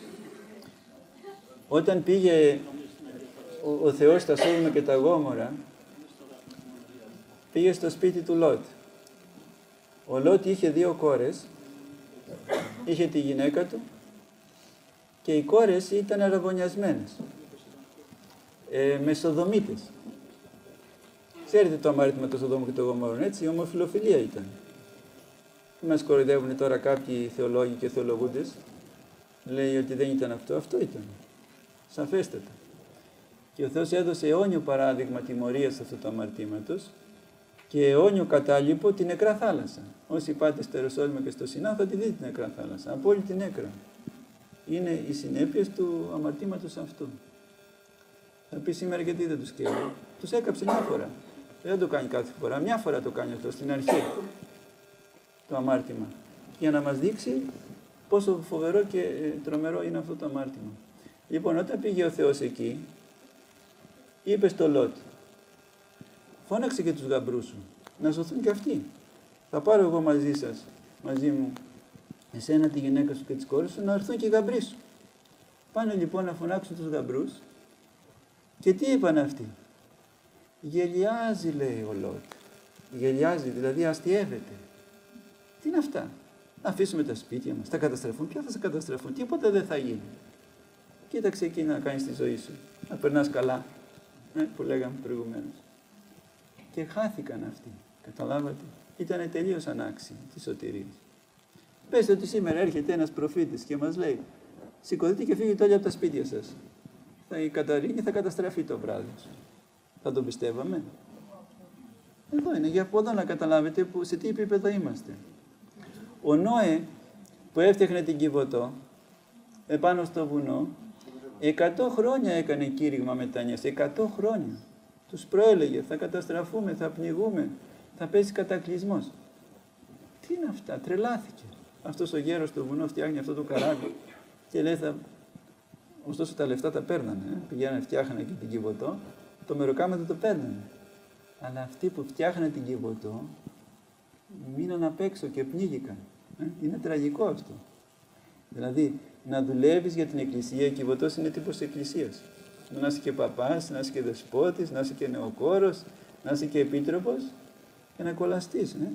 Όταν πήγε ο, ο Θεός στα Σόδομα και τα Γόμορα, πήγε στο σπίτι του Λότ. Ο Λότ είχε δύο κόρες, είχε τη γυναίκα του και οι κόρες ήταν αραβωνιασμένες, ε, με σοδομίτες. Ξέρετε το αμάρτημα των Σοδόμων και των Γομόρων, έτσι, η ομοφιλοφιλία ήταν. Μας κοροϊδεύουν τώρα κάποιοι θεολόγοι και θεολογούντες, λέει ότι δεν ήταν αυτό, αυτό ήταν, σαφέστατα. Και ο Θεός έδωσε αιώνιο παράδειγμα τιμωρίας αυτού του αμαρτήματος και αιώνιο κατάλοιπο την νεκρά θάλασσα. Όσοι πάτε στο Ιεροσόλυμα και στο Σινά θα τη δείτε την νεκρά θάλασσα, απόλυτη νέκρα. Είναι οι συνέπειες του αμαρτήματος αυτού. Θα πει σήμερα γιατί δεν τους καίει. Τους έκαψε μια φορά. Δεν το κάνει κάθε φορά. Μια φορά το κάνει αυτό στην αρχή. Το αμάρτημα. Για να μας δείξει πόσο φοβερό και τρομερό είναι αυτό το αμάρτημα. Λοιπόν, όταν πήγε ο Θεός εκεί, είπε στο Λότ, φώναξε και τους γαμπρούς σου, να σωθούν και αυτοί. Θα πάρω εγώ μαζί σας, μαζί μου, εσένα, τη γυναίκα σου και τις κόρες σου, να έρθουν και οι γαμπροί σου. Πάνε λοιπόν να φωνάξουν τους γαμπρούς και τι είπαν αυτοί? Γελιάζει, λέει ο Λότ. Γελιάζει, δηλαδή αστιεύεται. Τι είναι αυτά? Να αφήσουμε τα σπίτια μας, θα καταστραφούν. Ποια θα σε καταστραφούν? Τίποτα δεν θα γίνει. Κοίταξε εκεί να κάνεις τη ζωή σου, να περνάς καλά, ε, που λέγαμε προηγουμένως. Και χάθηκαν αυτοί, καταλάβατε. Ήτανε τελείως ανάξιοι της σωτηρίας. Πες ότι σήμερα έρχεται ένας προφήτης και μας λέει, σηκωθείτε και φύγετε όλοι από τα σπίτια σας. Θα η Καταρίνη θα καταστραφεί το βράδυ. Θα τον πιστεύαμε? Εδώ είναι, για από εδώ να καταλάβετε που, σε τι επίπεδο είμαστε. Ο Νόε που έφτιαχνε την Κιβωτό επάνω στο βουνό, εκατό χρόνια έκανε κήρυγμα μετάνοιας, εκατό χρόνια. Τους προέλεγε, θα καταστραφούμε, θα πνιγούμε, θα πέσει κατακλυσμός. Τι είναι αυτά, τρελάθηκε. Αυτός ο γέρος στο βουνό φτιάχνει αυτό το καράβι και λέει θα... Ωστόσο τα λεφτά τα παίρνανε, ε? Πηγαίνανε, φτιάχνανε και την Κιβωτό, το μεροκάματο το παίρνανε. Αλλά αυτοί που φτιάχνανε την Κιβωτό μείναν απ' έξω και πνίγηκαν. Ε? Είναι τραγικό αυτό. Δηλαδή, να δουλεύεις για την Εκκλησία, η Κιβωτός είναι τύπος Εκκλησίας. Να είσαι και παπάς, να είσαι και δεσπότης, να είσαι και νεοκόρος, να είσαι και επίτροπος και να κολλαστείς. Ε?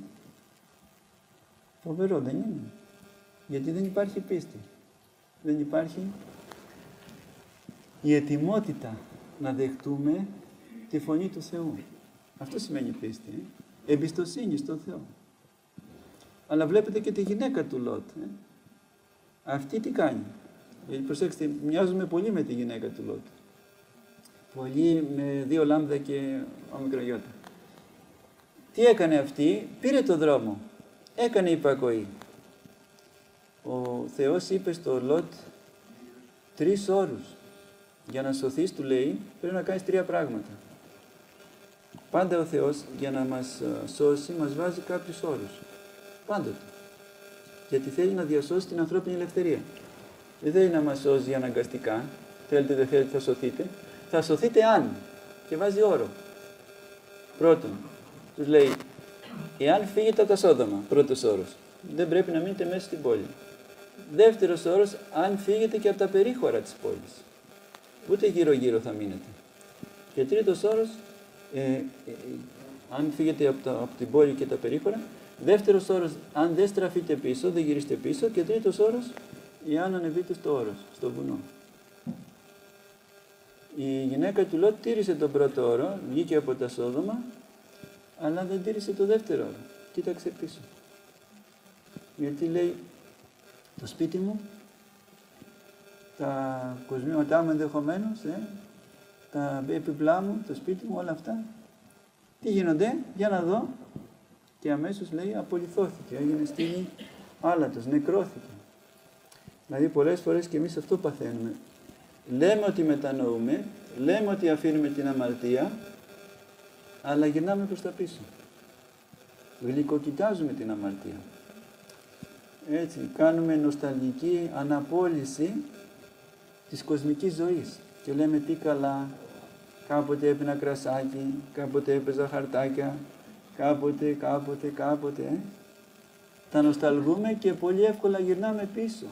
Φοβερό δεν είναι? Γιατί δεν υπάρχει πίστη. Δεν υπάρχει η ετοιμότητα να δεχτούμε τη φωνή του Θεού. Αυτό σημαίνει πίστη. Ε? Εμπιστοσύνη στον Θεό. Αλλά βλέπετε και τη γυναίκα του Λότ. Ε? Αυτή τι κάνει? Γιατί προσέξτε, μοιάζουμε πολύ με τη γυναίκα του Λότ. Πολύ με δύο λάμδα και ομικρογιώτα. Τι έκανε αυτή? Πήρε το δρόμο. Έκανε υπακοή. Ο Θεός είπε στο Λότ τρεις όρους. Για να σωθείς, του λέει, πρέπει να κάνεις τρία πράγματα. Πάντα ο Θεός για να μας σώσει μας βάζει κάποιους όρους. Πάντοτε. Γιατί θέλει να διασώσει την ανθρώπινη ελευθερία. Δεν θέλει να μας σώσει αναγκαστικά. Θέλετε, δεν θέλετε, θα σωθείτε. Θα σωθείτε αν. Και βάζει όρο. Πρώτον, τους λέει, εάν φύγετε από τα Σόδομα, πρώτος όρος, δεν πρέπει να μείνετε μέσα στην πόλη. Δεύτερος όρος, αν φύγετε και από τα περίχωρα της πόλης. Ούτε γύρω-γύρω θα μείνετε. Και τρίτος όρος, ε, ε, ε, αν φύγετε από, τα, από την πόλη και τα περίχωρα. Δεύτερος όρος, αν δεν στραφείτε πίσω, δεν γυρίσετε πίσω. Και τρίτος όρος, εάν ανεβείτε στο όρος, στο βουνό. Η γυναίκα του Λότ τήρησε τον πρώτο όρο, βγήκε από τα Σόδομα, αλλά δεν τήρησε το δεύτερο όρο. Κοίταξε πίσω. Γιατί λέει, το σπίτι μου, τα κοσμήματά μου ενδεχομένως, ε, τα επιπλά μου, το σπίτι μου, όλα αυτά, τι γίνονται? Για να δω. Και αμέσως λέει, απολυθώθηκε, έγινε στιγμή άλατος, νεκρώθηκε. Δηλαδή πολλές φορές και εμείς αυτό παθαίνουμε. Λέμε ότι μετανοούμε, λέμε ότι αφήνουμε την αμαρτία, αλλά γυρνάμε προς τα πίσω. Γλυκοκοιτάζουμε την αμαρτία. Έτσι, κάνουμε νοσταλγική αναπόλυση της κοσμικής ζωής. Και λέμε τι καλά, κάποτε έπαινα κρασάκι, κάποτε έπαιζα χαρτάκια, κάποτε, κάποτε, κάποτε. Ε. Τα νοσταλγούμε και πολύ εύκολα γυρνάμε πίσω.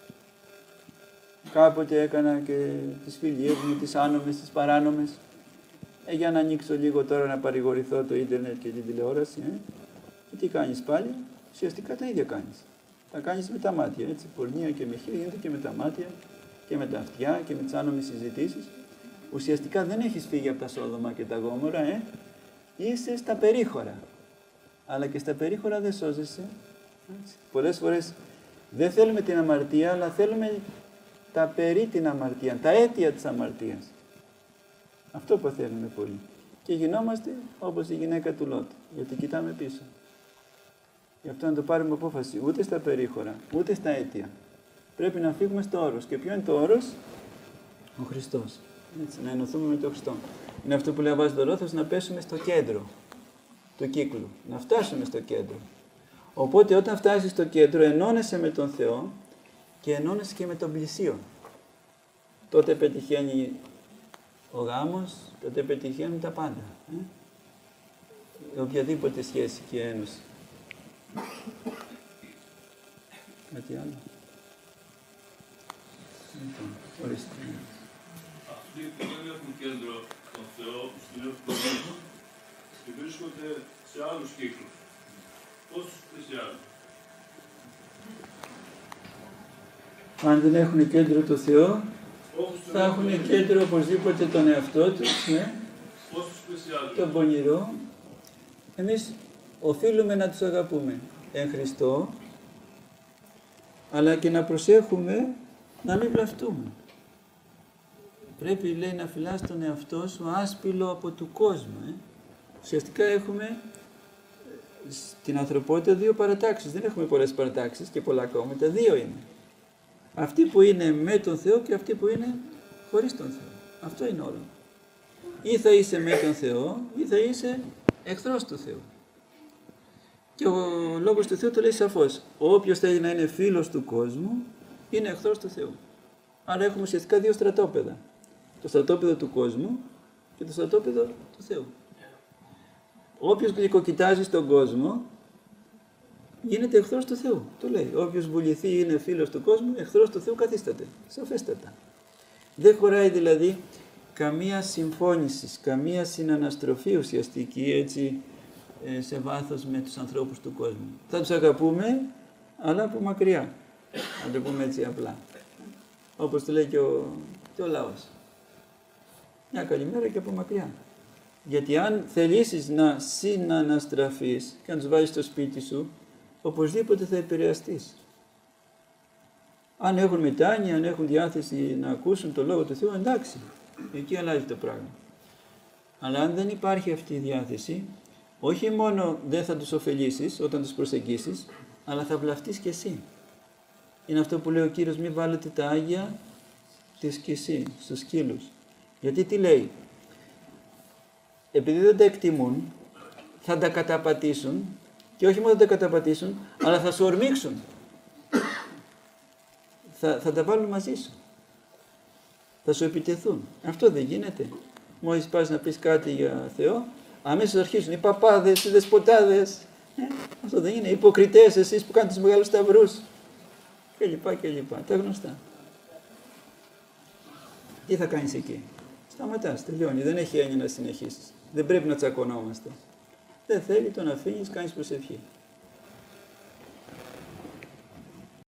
Κάποτε έκανα και τις φιλίες μου, τις άνομες, τις παράνομες. Ε, για να ανοίξω λίγο τώρα να παρηγορηθώ το ίντερνετ και την τηλεόραση. Ε. Και τι κάνεις πάλι? Ουσιαστικά τα ίδια κάνεις. Τα κάνεις με τα μάτια, έτσι. Πορνεία και μοιχεία γίνεται και με τα μάτια και με τα αυτιά και με τις άνομες συζητήσεις. Ουσιαστικά δεν έχεις φύγει από τα Σόδομα και τα Γόμορα, ε. Είσαι στα περίχωρα. Αλλά και στα περίχωρα δεν σώζεσαι. Έτσι. Πολλές φορές δεν θέλουμε την αμαρτία, αλλά θέλουμε τα περί την αμαρτία, τα αίτια της αμαρτίας. Αυτό παθαίνουμε πολύ. Και γινόμαστε όπως η γυναίκα του Λότ, γιατί κοιτάμε πίσω. Γι' αυτό να το πάρουμε απόφαση, ούτε στα περίχωρα, ούτε στα αίτια. Πρέπει να φύγουμε στο όρος. Και ποιο είναι το όρος? Ο Χριστός. Έτσι, να ενωθούμε με τον Χριστό. Είναι αυτό που λέει ο Βάσδωρόθος, να πέσουμε στο κέντρο του κύκλου. Να φτάσουμε στο κέντρο. Οπότε όταν φτάσεις στο κέντρο, ενώνεσαι με τον Θεό και ενώνεσαι και με τον πλησίον. Τότε πετυχαίνει ο γάμος, τότε πετυχαίνουν τα πάντα. Ε? Οποιαδήποτε σχέση και ένωση. Κάτι άλλο? Λοιπόν, ορίστε. Αυτοί που δεν έχουν κέντρο τον Θεό, στην ευθύνη και βρίσκονται σε άλλους κύκλους. Πώς τους πλησιάζουν? Αν δεν έχουν κέντρο το Θεό, θα έχουν κέντρο οπωσδήποτε τον εαυτό τους, ναι, πώς τους πλησιάζουν? τον πονηρό. Εμείς οφείλουμε να τους αγαπούμε εν Χριστώ, αλλά και να προσέχουμε να μην βλαφτούμε. Πρέπει, λέει, να φυλάς τον εαυτό σου άσπυλο από του κόσμου. Ε. Ουσιαστικά έχουμε στην ανθρωπότητα δύο παρατάξεις. Δεν έχουμε πολλές παρατάξεις και πολλά κόμματα. Δύο είναι. Αυτοί που είναι με τον Θεό και αυτοί που είναι χωρίς τον Θεό. Αυτό είναι όλο. Ή θα είσαι με τον Θεό ή θα είσαι εχθρός του Θεού. Και ο Λόγος του Θεού το λέει σαφώς. Όποιος θέλει να είναι φίλος του κόσμου είναι εχθρός του Θεού. Άρα έχουμε ουσιαστικά δύο στρατόπεδα. Το στρατόπεδο του κόσμου και το στρατόπεδο του Θεού. Όποιος γλυκοκοιτάζει στον κόσμο γίνεται εχθρός του Θεού. Το λέει. Όποιος βουληθεί είναι φίλος του κόσμου, εχθρός του Θεού καθίσταται. Σαφέστατα. Δεν χωράει δηλαδή καμία συμφώνηση, καμία συναναστροφή ουσιαστική έτσι σε βάθος με τους ανθρώπους του κόσμου. Θα τους αγαπούμε, αλλά από μακριά. Να το πούμε έτσι απλά. Όπως το λέει και ο, και ο λαός. Μια καλημέρα και από μακριά. Γιατί αν θελήσεις να συναναστραφείς και να τους βάλεις στο σπίτι σου, οπωσδήποτε θα επηρεαστείς. Αν έχουν μετάνοια, αν έχουν διάθεση να ακούσουν το Λόγο του Θεού, εντάξει, εκεί αλλάζει το πράγμα. Αλλά αν δεν υπάρχει αυτή η διάθεση, όχι μόνο δεν θα τους ωφελήσεις όταν τους προσεγγίσεις, αλλά θα βλαφτείς και εσύ. Είναι αυτό που λέει ο Κύριος, μην βάλετε τα Άγια τη σκησή, στους σκύλους. Γιατί τι λέει, επειδή δεν τα εκτιμούν, θα τα καταπατήσουν και όχι μόνο θα τα καταπατήσουν, αλλά θα σου ορμήξουν. Θα, θα τα βάλουν μαζί σου. Θα σου επιτεθούν. Αυτό δεν γίνεται. Μόλις πας να πεις κάτι για Θεό, αμέσως αρχίζουν οι παπάδες, οι δεσποτάδες. Ε, αυτό δεν είναι. Οι υποκριτές, εσείς που κάνετε τους μεγάλους σταυρούς. Και λοιπά και λοιπά. Τα γνωστά. Τι θα κάνεις εκεί. Σταματάς, τελειώνει. Δεν έχει έννοια να συνεχίσεις. Δεν πρέπει να τσακωνόμαστε. Δεν θέλει, τον αφήνεις, κάνεις προσευχή.